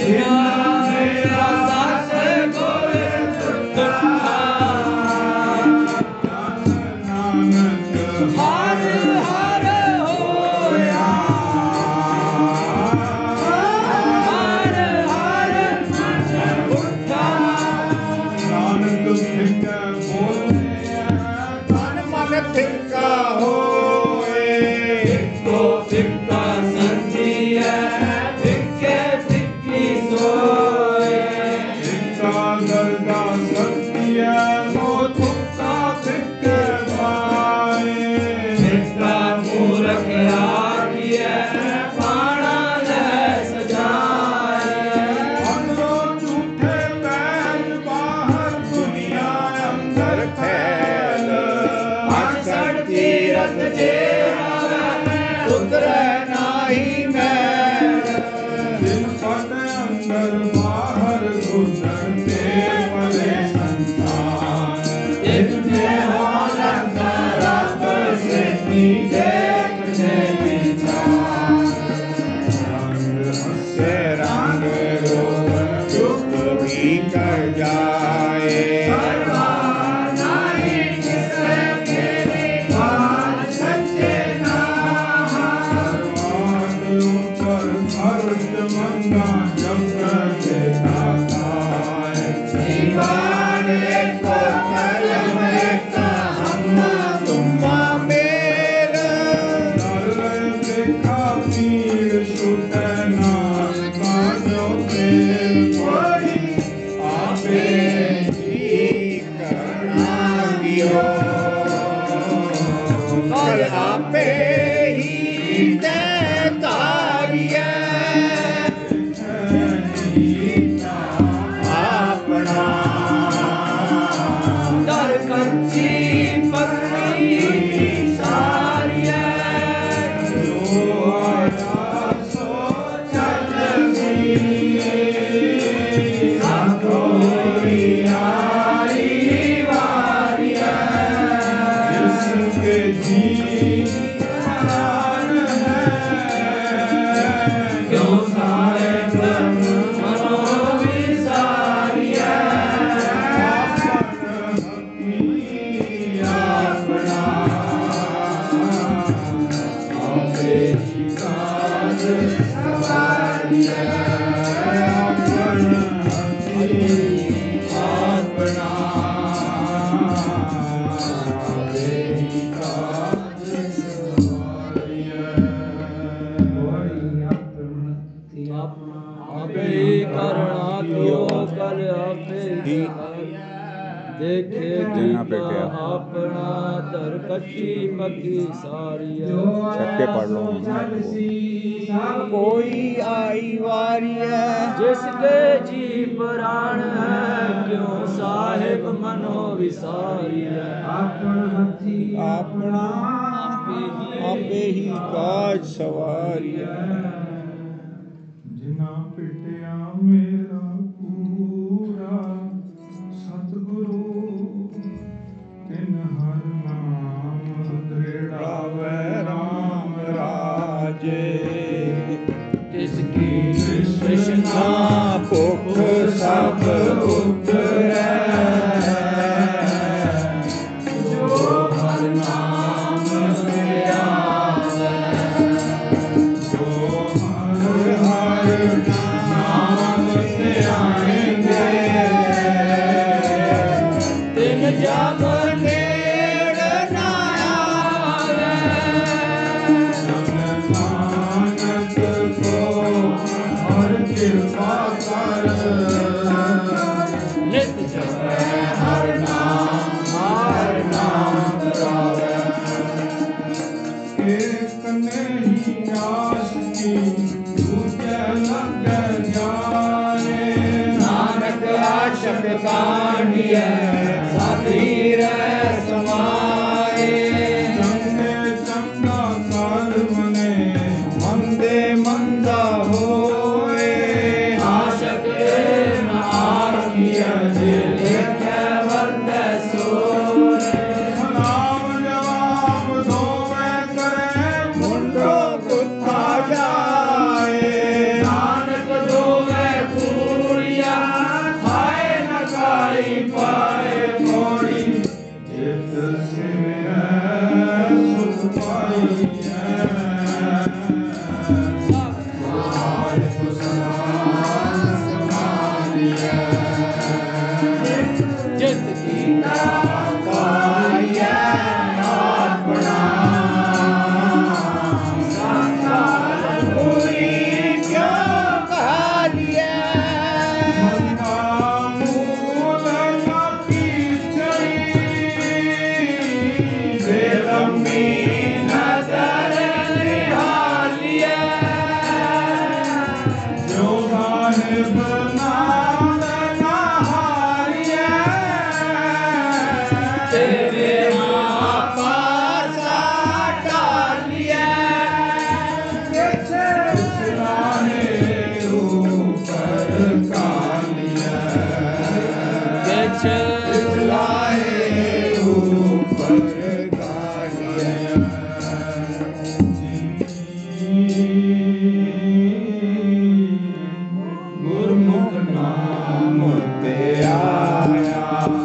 कोई आई वारी है
जिसके जी प्राण है क्यों साहिब मनो विसारी है आपन हथी
अपना आपे ही काज सवारी है
जिना पिटिया मेरा पूरा सतगुरु तिन हर नाम दृढ़ावे राम राजे
जिसकी
कृष्णा भुख सब उतरै
जो हर नाम ध्यावे
जो हर हर नाम ध्याएंगे
तिन जग
नेड़ ना आवे
नानक को हर कृपा कर
नित जपै हर नाम हर नाम गावे
एक नहीं आस की दूजे लग जाए
नानक आशक कांडिय साथी रह समाए
चंगे चंगा कर मने
मंदे मंदा होए
आशक न आखिया लेखे वरदे सोरे
नाम जवाब दोवे करे
मुंडो कुत्ता जाए
नानक दोवे
लिया
जित कीता पाइया अपना साकार पूरी क्यों कहा लिया
मूल की चली बेलम्बी
नजर निहालिया
जो साहिब नाम नहारिया
तेरे पासा डालिया
इस्लाहे ऊपर कालिया इस्लाहे ऊपर कालिया गुरमुख नाम ते आया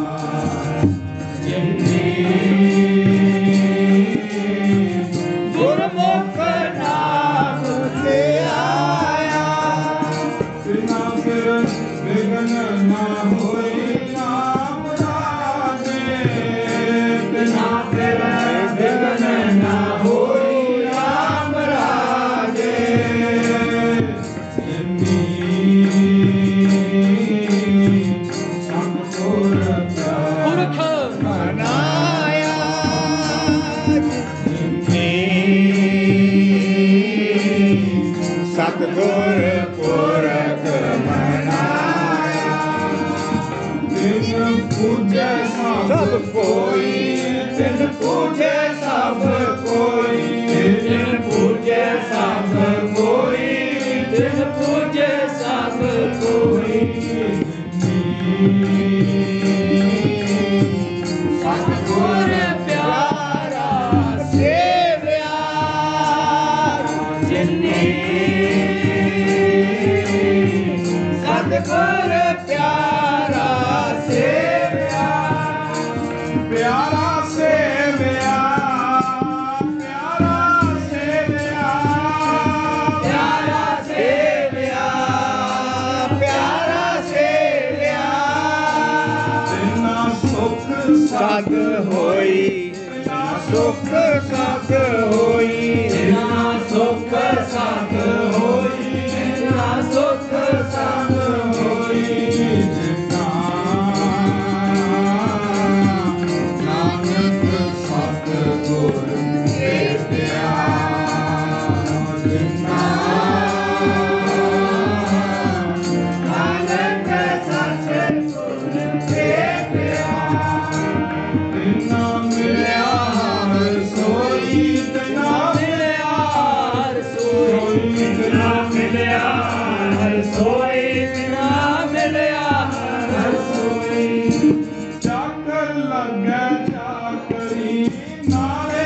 गुरमुख नाम ते आया
बिना फिर विघ्न ना होई नाम राजे
बिना फिर विघ्न ना होई राम राजे पुरख मनाया सतगुर पुरख मनाया
पूजे
सब कोई तिन पूजे सब कोई तिन पूजे सब कोई तिन पूजे सब कोई सतगुर प्यारा सेव्या जिन्नी सतगुर प्यारा सेव्या
प्यारा से व्या प्यारा से व्या
प्यारा सेव्या प्यारा सेव्या
बिना सुख
सग होई सुख सग होई ना सुख सग होई ना सुख सग होई
जितना नानक सतगुर के प्यार जितना
नानक सतगुर के प्यार
बिना मिल्या हर सोई बिना
मिलिया हर सोई बिना मिलिया हर सोई बिना मिलिया हर सोई
चाकर लगे चाकरी नारे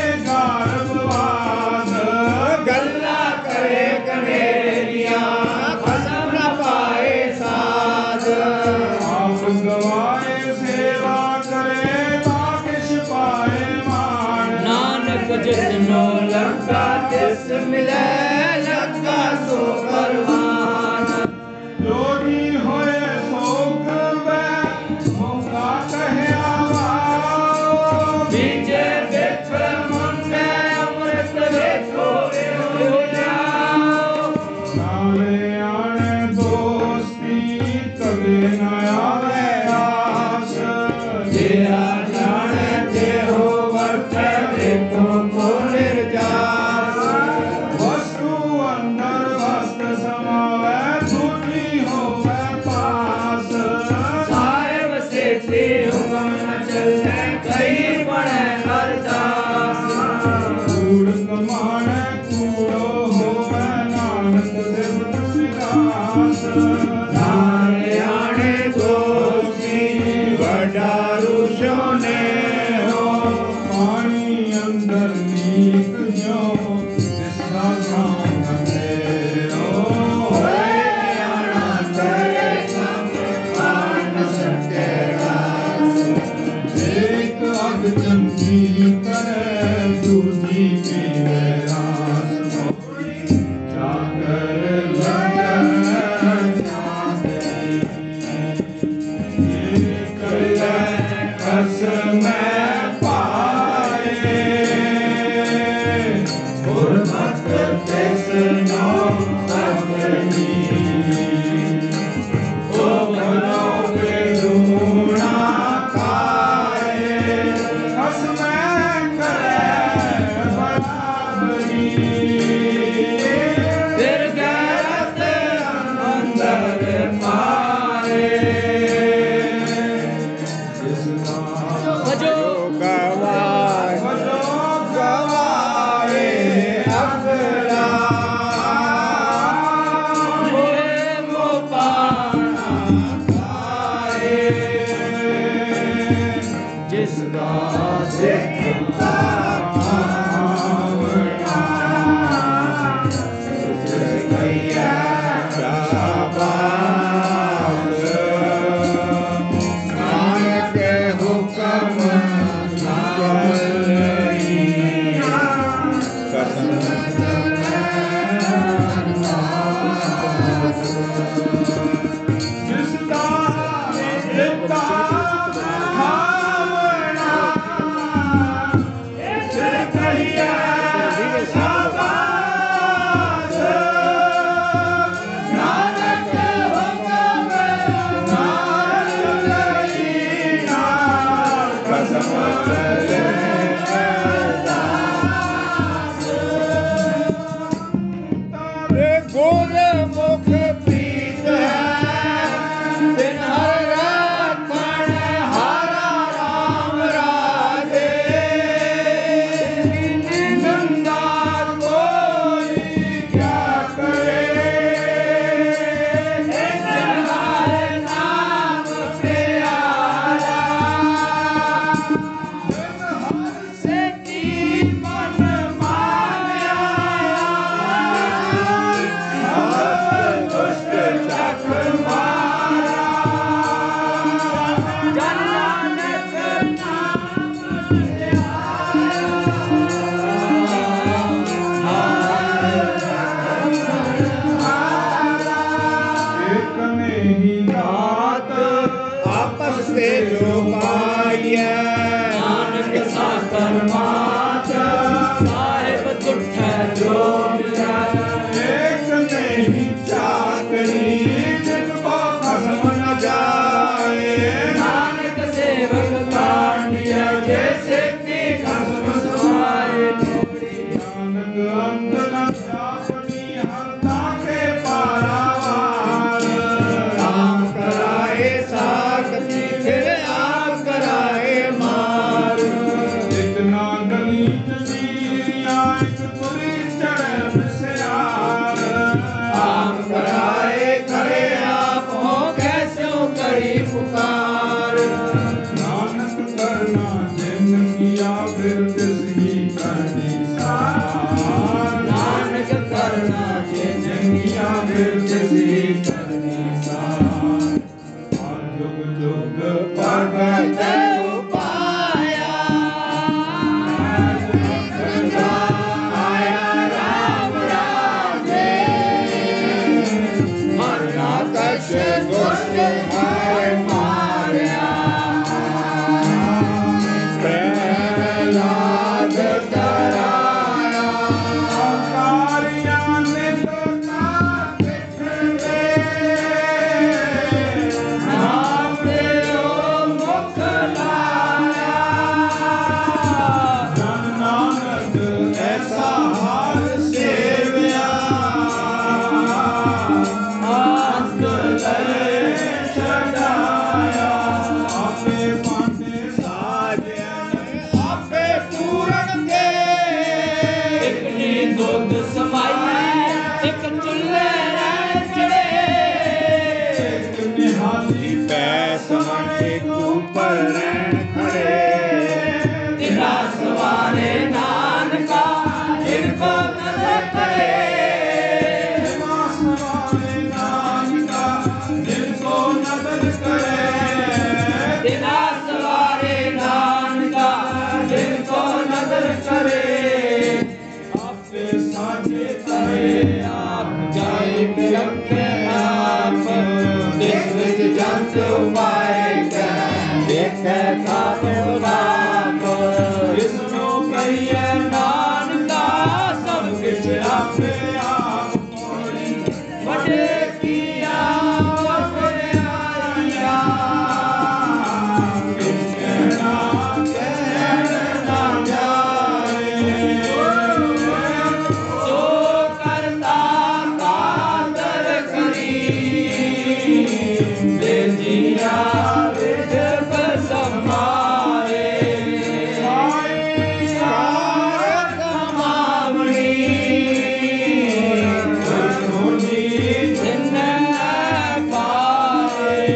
गर्भवाद
गल्ला करे कनेरिया खसम न पाए साध
आप गवाए सेवा करे ताकिश पाए मान
नानक जिसनो लगा तिस मिले लगा सो परवान
जोगी होए सोख वे मौका कहे आवाओ
बीजे बिच मुंडे अमृत देखो हो जाओ
नाले आने दोस्ती कभी न आवे आस
तेरा जाने ते हो वर्त देखो को निर्जास
वस्तु अंदर वस्त समावे झूठी होवे पास
साहेब से ते हुक्म न चले कहीं बड़े अरदास
कूड़ कमाने कूड़ो होवे नानक देव तुलसीदास
नाले आने दोस्ती वडारू सोने हो
पानी अंदर नीक जो जिसका काम अंधेरो
होए आना तेरे काम मान सके रास
एक अग चंदी करे दूजी पीवे रास मोरी चाकर लगे चांद करने ही दात
आपस से जो पाइए
नानक साकर मात साहिब तुठै जो मिलै
एक नहीं चाकरी जिनको खसम न जाए
नानक सेवक कांडिया जैसे की खसम समाए थोड़ी
नानक अंत न अपनी हरता के पारावार
राम कराए सागती फिर आप कराए मार
जितना गलीच दीरिया एक तुरी चढ़े बिसयार
राम कराए करे आप हो कैसे करी पुकार
नानक करना जिन किया फिर तिसकी करनी सार
नानक करना
जिन किया फिर तिसकी करनी सार और जुग जुग भगत
उपाया
आया राम राजे मरना कश दुष्ट है मारया प्रहलाद कराया
कारियां ने तो
नाम देओ मुख लाया
धन नानक ऐसा हाल सेव्या
आस्त ले छड़ाया
आपे पांडे
साजन आपे पूरन दे
एक नी दुध समाई एक चुल्हे रह चढ़े
निहाली
पैस मंडे तू पर रहन खड़े
तेरा सवारे नानका जिनको नजर करे
वाले नानका जिनको नजर करे
तेरा सवारे नानका जिनको नजर करे
आपे साजे करे
आप जाए बिरखे आप जिस विच जंत उपाय कै देखे खाप बाप
जिसनो
कहिए नानका सब किछ
आपे आप कोड़ी
वडे किया वडे आया
कहना कहना जाए
सो करता कादर करी दे जिया विध समारे कार कमावणी जिन पाए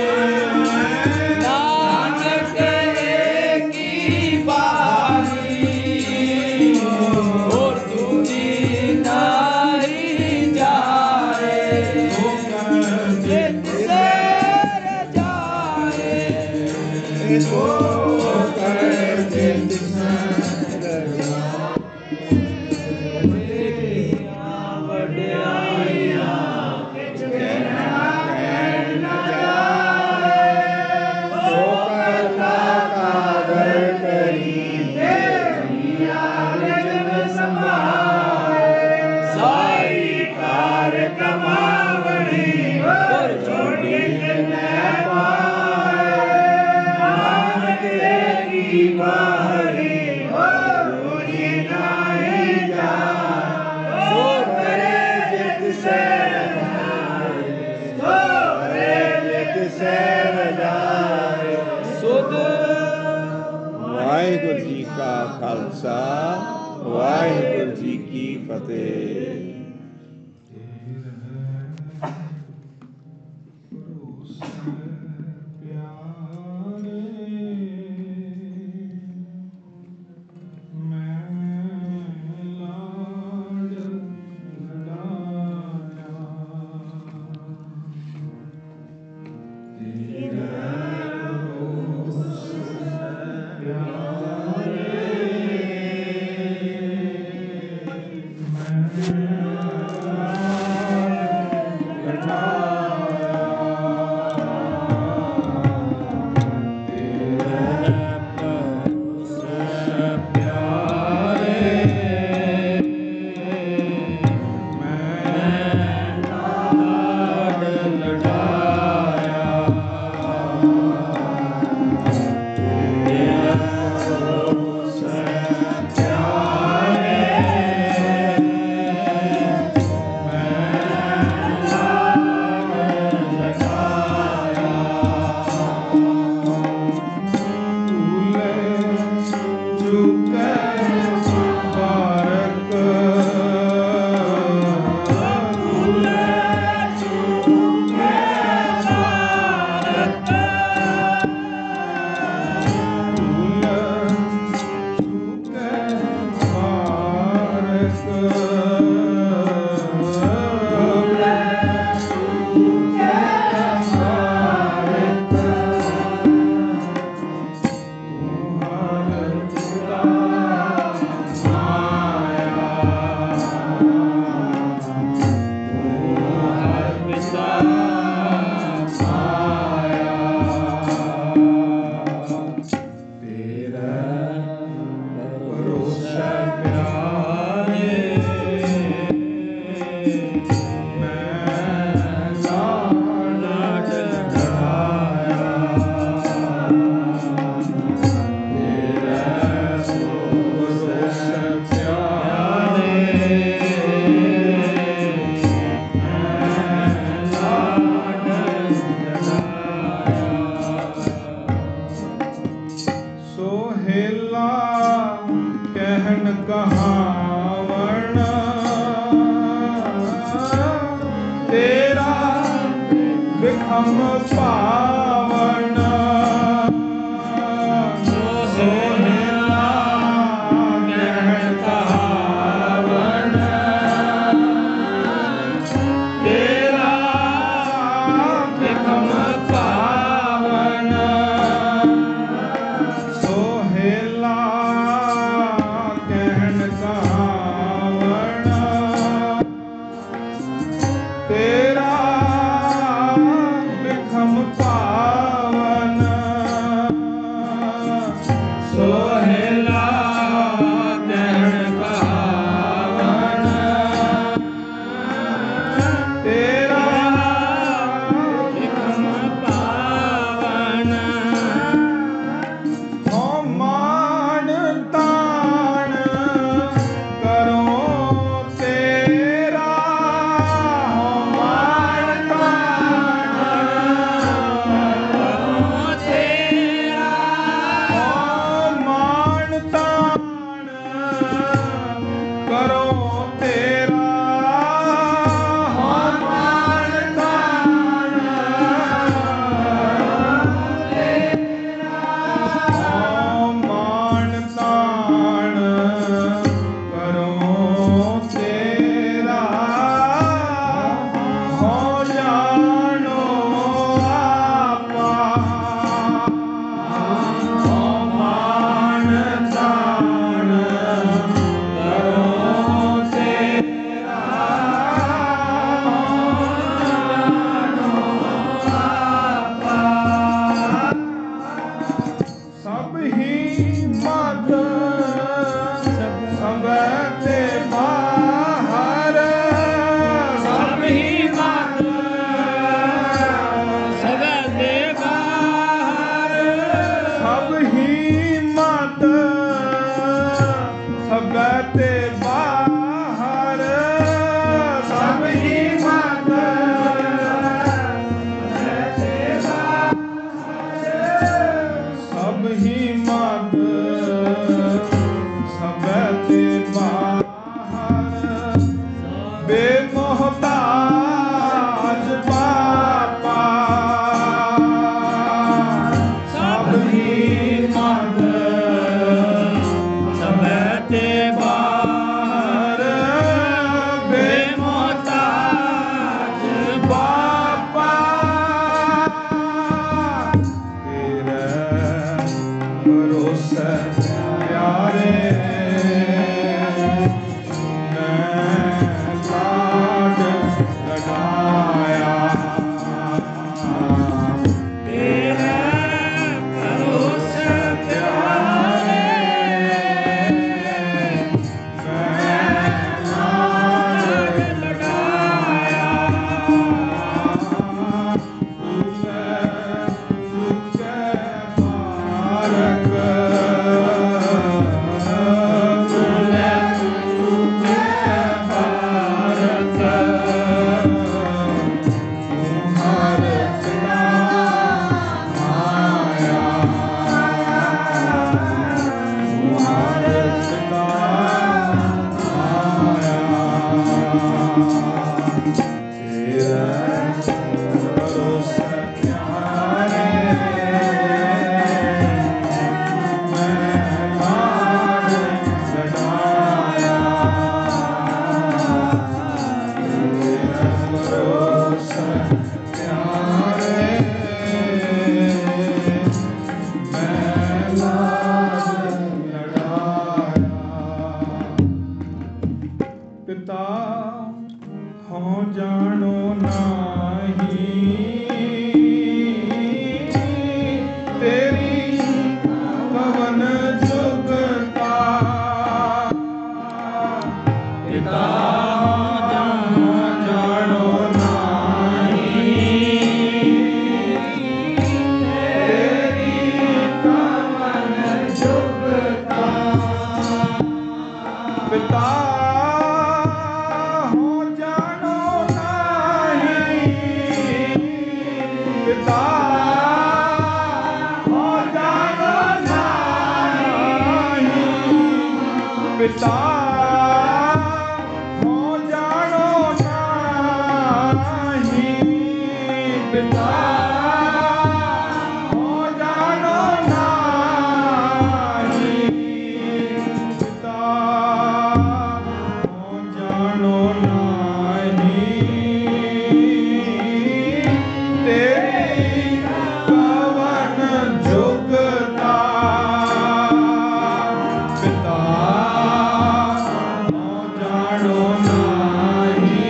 नानक की बानी और दूजी नहीं जाए जित से जाए
इसको कर जित ਵਾਹਿਗੁਰੂ ਜੀ ਕਾ ਖਾਲਸਾ ਵਾਹਿਗੁਰੂ ਜੀ ਕੀ ਫਤਿਹ।
ਬਿਖਮ ਪਾਵਨ ਸੋਹਿਲਾ ਕਹਿਣ ਕਹਾਵਨ ਤੇਰਾ ਬਿਖਮ ਪਾਵਨ ਸੋਹਿਲਾ ਕਹਿਣ ਕਹਾਵਨ ਤੇਰਾ ਬਿਖਮ ਪਾਵਨ ਸੋਹਿਲਾ ਕਹਿਣ ਕਹਾਵਨ ਤੇਰਾ ਬਿਖਮ ਪਾਵਨ ਹਉ ਮਾਨ ਤਾਣ ਕਰੋ ਤੇਰਾ ਹਉ ਮਾਨ ਤਾਣ ਕਰੋ ਤੇਰਾ ਹਉ ਮਾਨ ਤਾਣ ਕਰੋ ਤੇਰਾ ਹਉ ਮਾਨ ਤਾਣ ਹਉ ਮਾਨ ਤਾਣ ਕਰੋ ਤੇਰਾ ਹਉ ਜਾਣੋ ਆਪਾ ਹਉ ਮਾਨ ਤਾਣ ਕਰੋ ਤੇਰਾ ਸਭ ਹੀ ਮਦ ਸਭੈ ਤੇ ਬਾਹਰ ਸਭ ਹੀ ਮਦ ਸਭੈ ਤੇ ਬਾਹਰ ਸਭ ਹੀ ਮਦ ਸਭੈ ਤੇ ਬਾਹਰ ਸਭ ਹੀ ਮਦ ਸਭ ਹੀ ਮਦ ਸਭੈ ਤੇ ਬਾਹਰ ਬੇਮੋਹਤਾਜ ਬਾਪਾ ਸਭ ਹੀ ਮਦ ਸਭੈ ਤੇ ਬਾਹਰ ਬੇਮੋਹਤਾਜ ਬਾਪਾ ਤੇਰੇ ਭਰੋਸੇ ਪਿਆਰੇ ਮੈਂ ਲਾਡ ਲਗਾਇਆ ਤੇਰੇ ਭਰੋਸੇ ਪਿਆਰੇ ਮੈਂ ਲਾਡ ਲਗਾਇਆ ਪਿਤਾ ਹਉ ਜਾਣੋ ਨਾਹੀ ਤੇਰੀ ਕਵਨ ਜੁਗਤਾ ਪਿਤਾ ਹਉ ਜਾਣੋ ਨਾਹੀ ਤੇਰੀ ਕਵਨ ਜੁਗਤਾ ਪਿਤਾ ਪਿਤਾ ਹੋ ਜਾਣੋ ਨਾਹੀ ਪਿਤਾ ਹੋ ਜਾਣੋ ਨਾਹੀ पिता हो जानो नाही, पिता हो जानो नाही, तेरी कवन जुगता, पिता हो जानो नाही,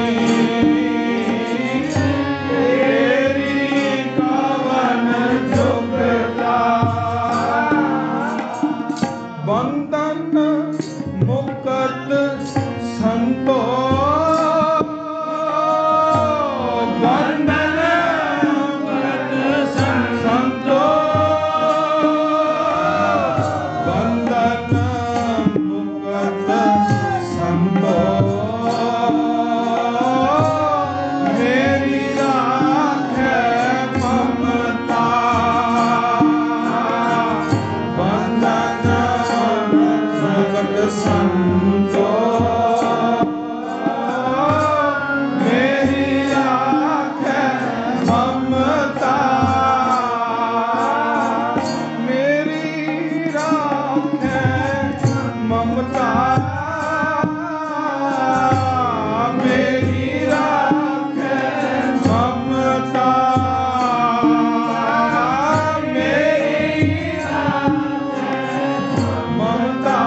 तेरी कवन जुगता। बंधन मुक्त संतो, बंधन मुक्त संतो, बंधन मुक्त संतो, मेरी राखे ममता, बंधन मुक्त संतो, मेरी राखे ममता, मेरी राखे ममता, मेरी राखे ममता, मेरी राखे ममता,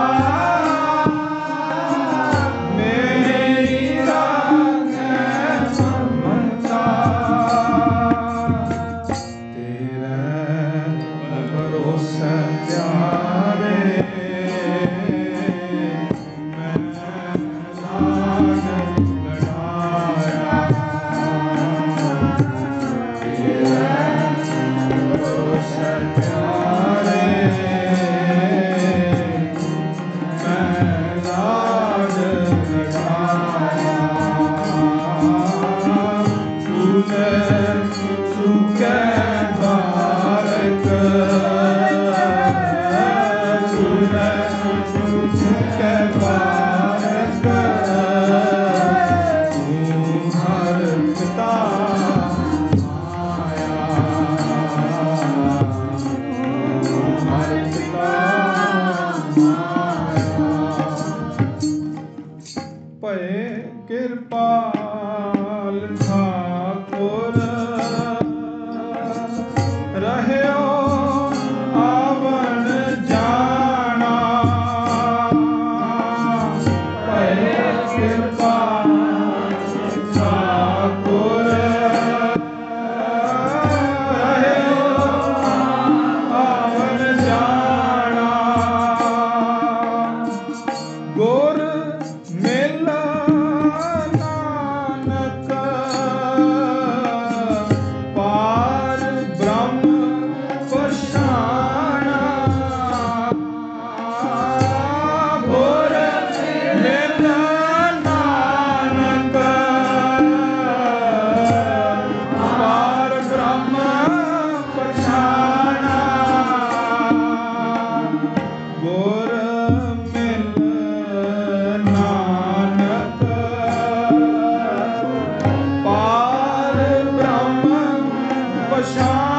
मेरी राखे ममता। तेरे भरोसे प्यारे मैं लाड लड़ाया, तेरे भरोसे प्यारे मैं लाड लड़ाया, तूने सूखे बारक, तूने सूखे बारक, तू हर पिता आया, तू हर पिता आया। भये किरपाल ठाकुर ਰਹਿਓ ਆਵਣ ਜਾਣਾ, ਭਏ ਕਿਰਪਾ ਠਾਕੁਰ ਰਹਿਓ ਆਵਣ ਜਾਣਾ, ਗੁਰ ਮਿਲ ਨਾਨਕ ਪਾਰ ਬ੍ਰਹਮ ਪਛਾਣਾ, ਗੁਰ ਮਿਲ ਨਾਨਕ ਪਾਰ ਬ੍ਰਹਮ ਪਛਾਣਾ, ਗੁਰ ਮਿਲ ਨਾਨਕ ਪਾਰ ਬ੍ਰਹਮ ਪਛਾਣਾ।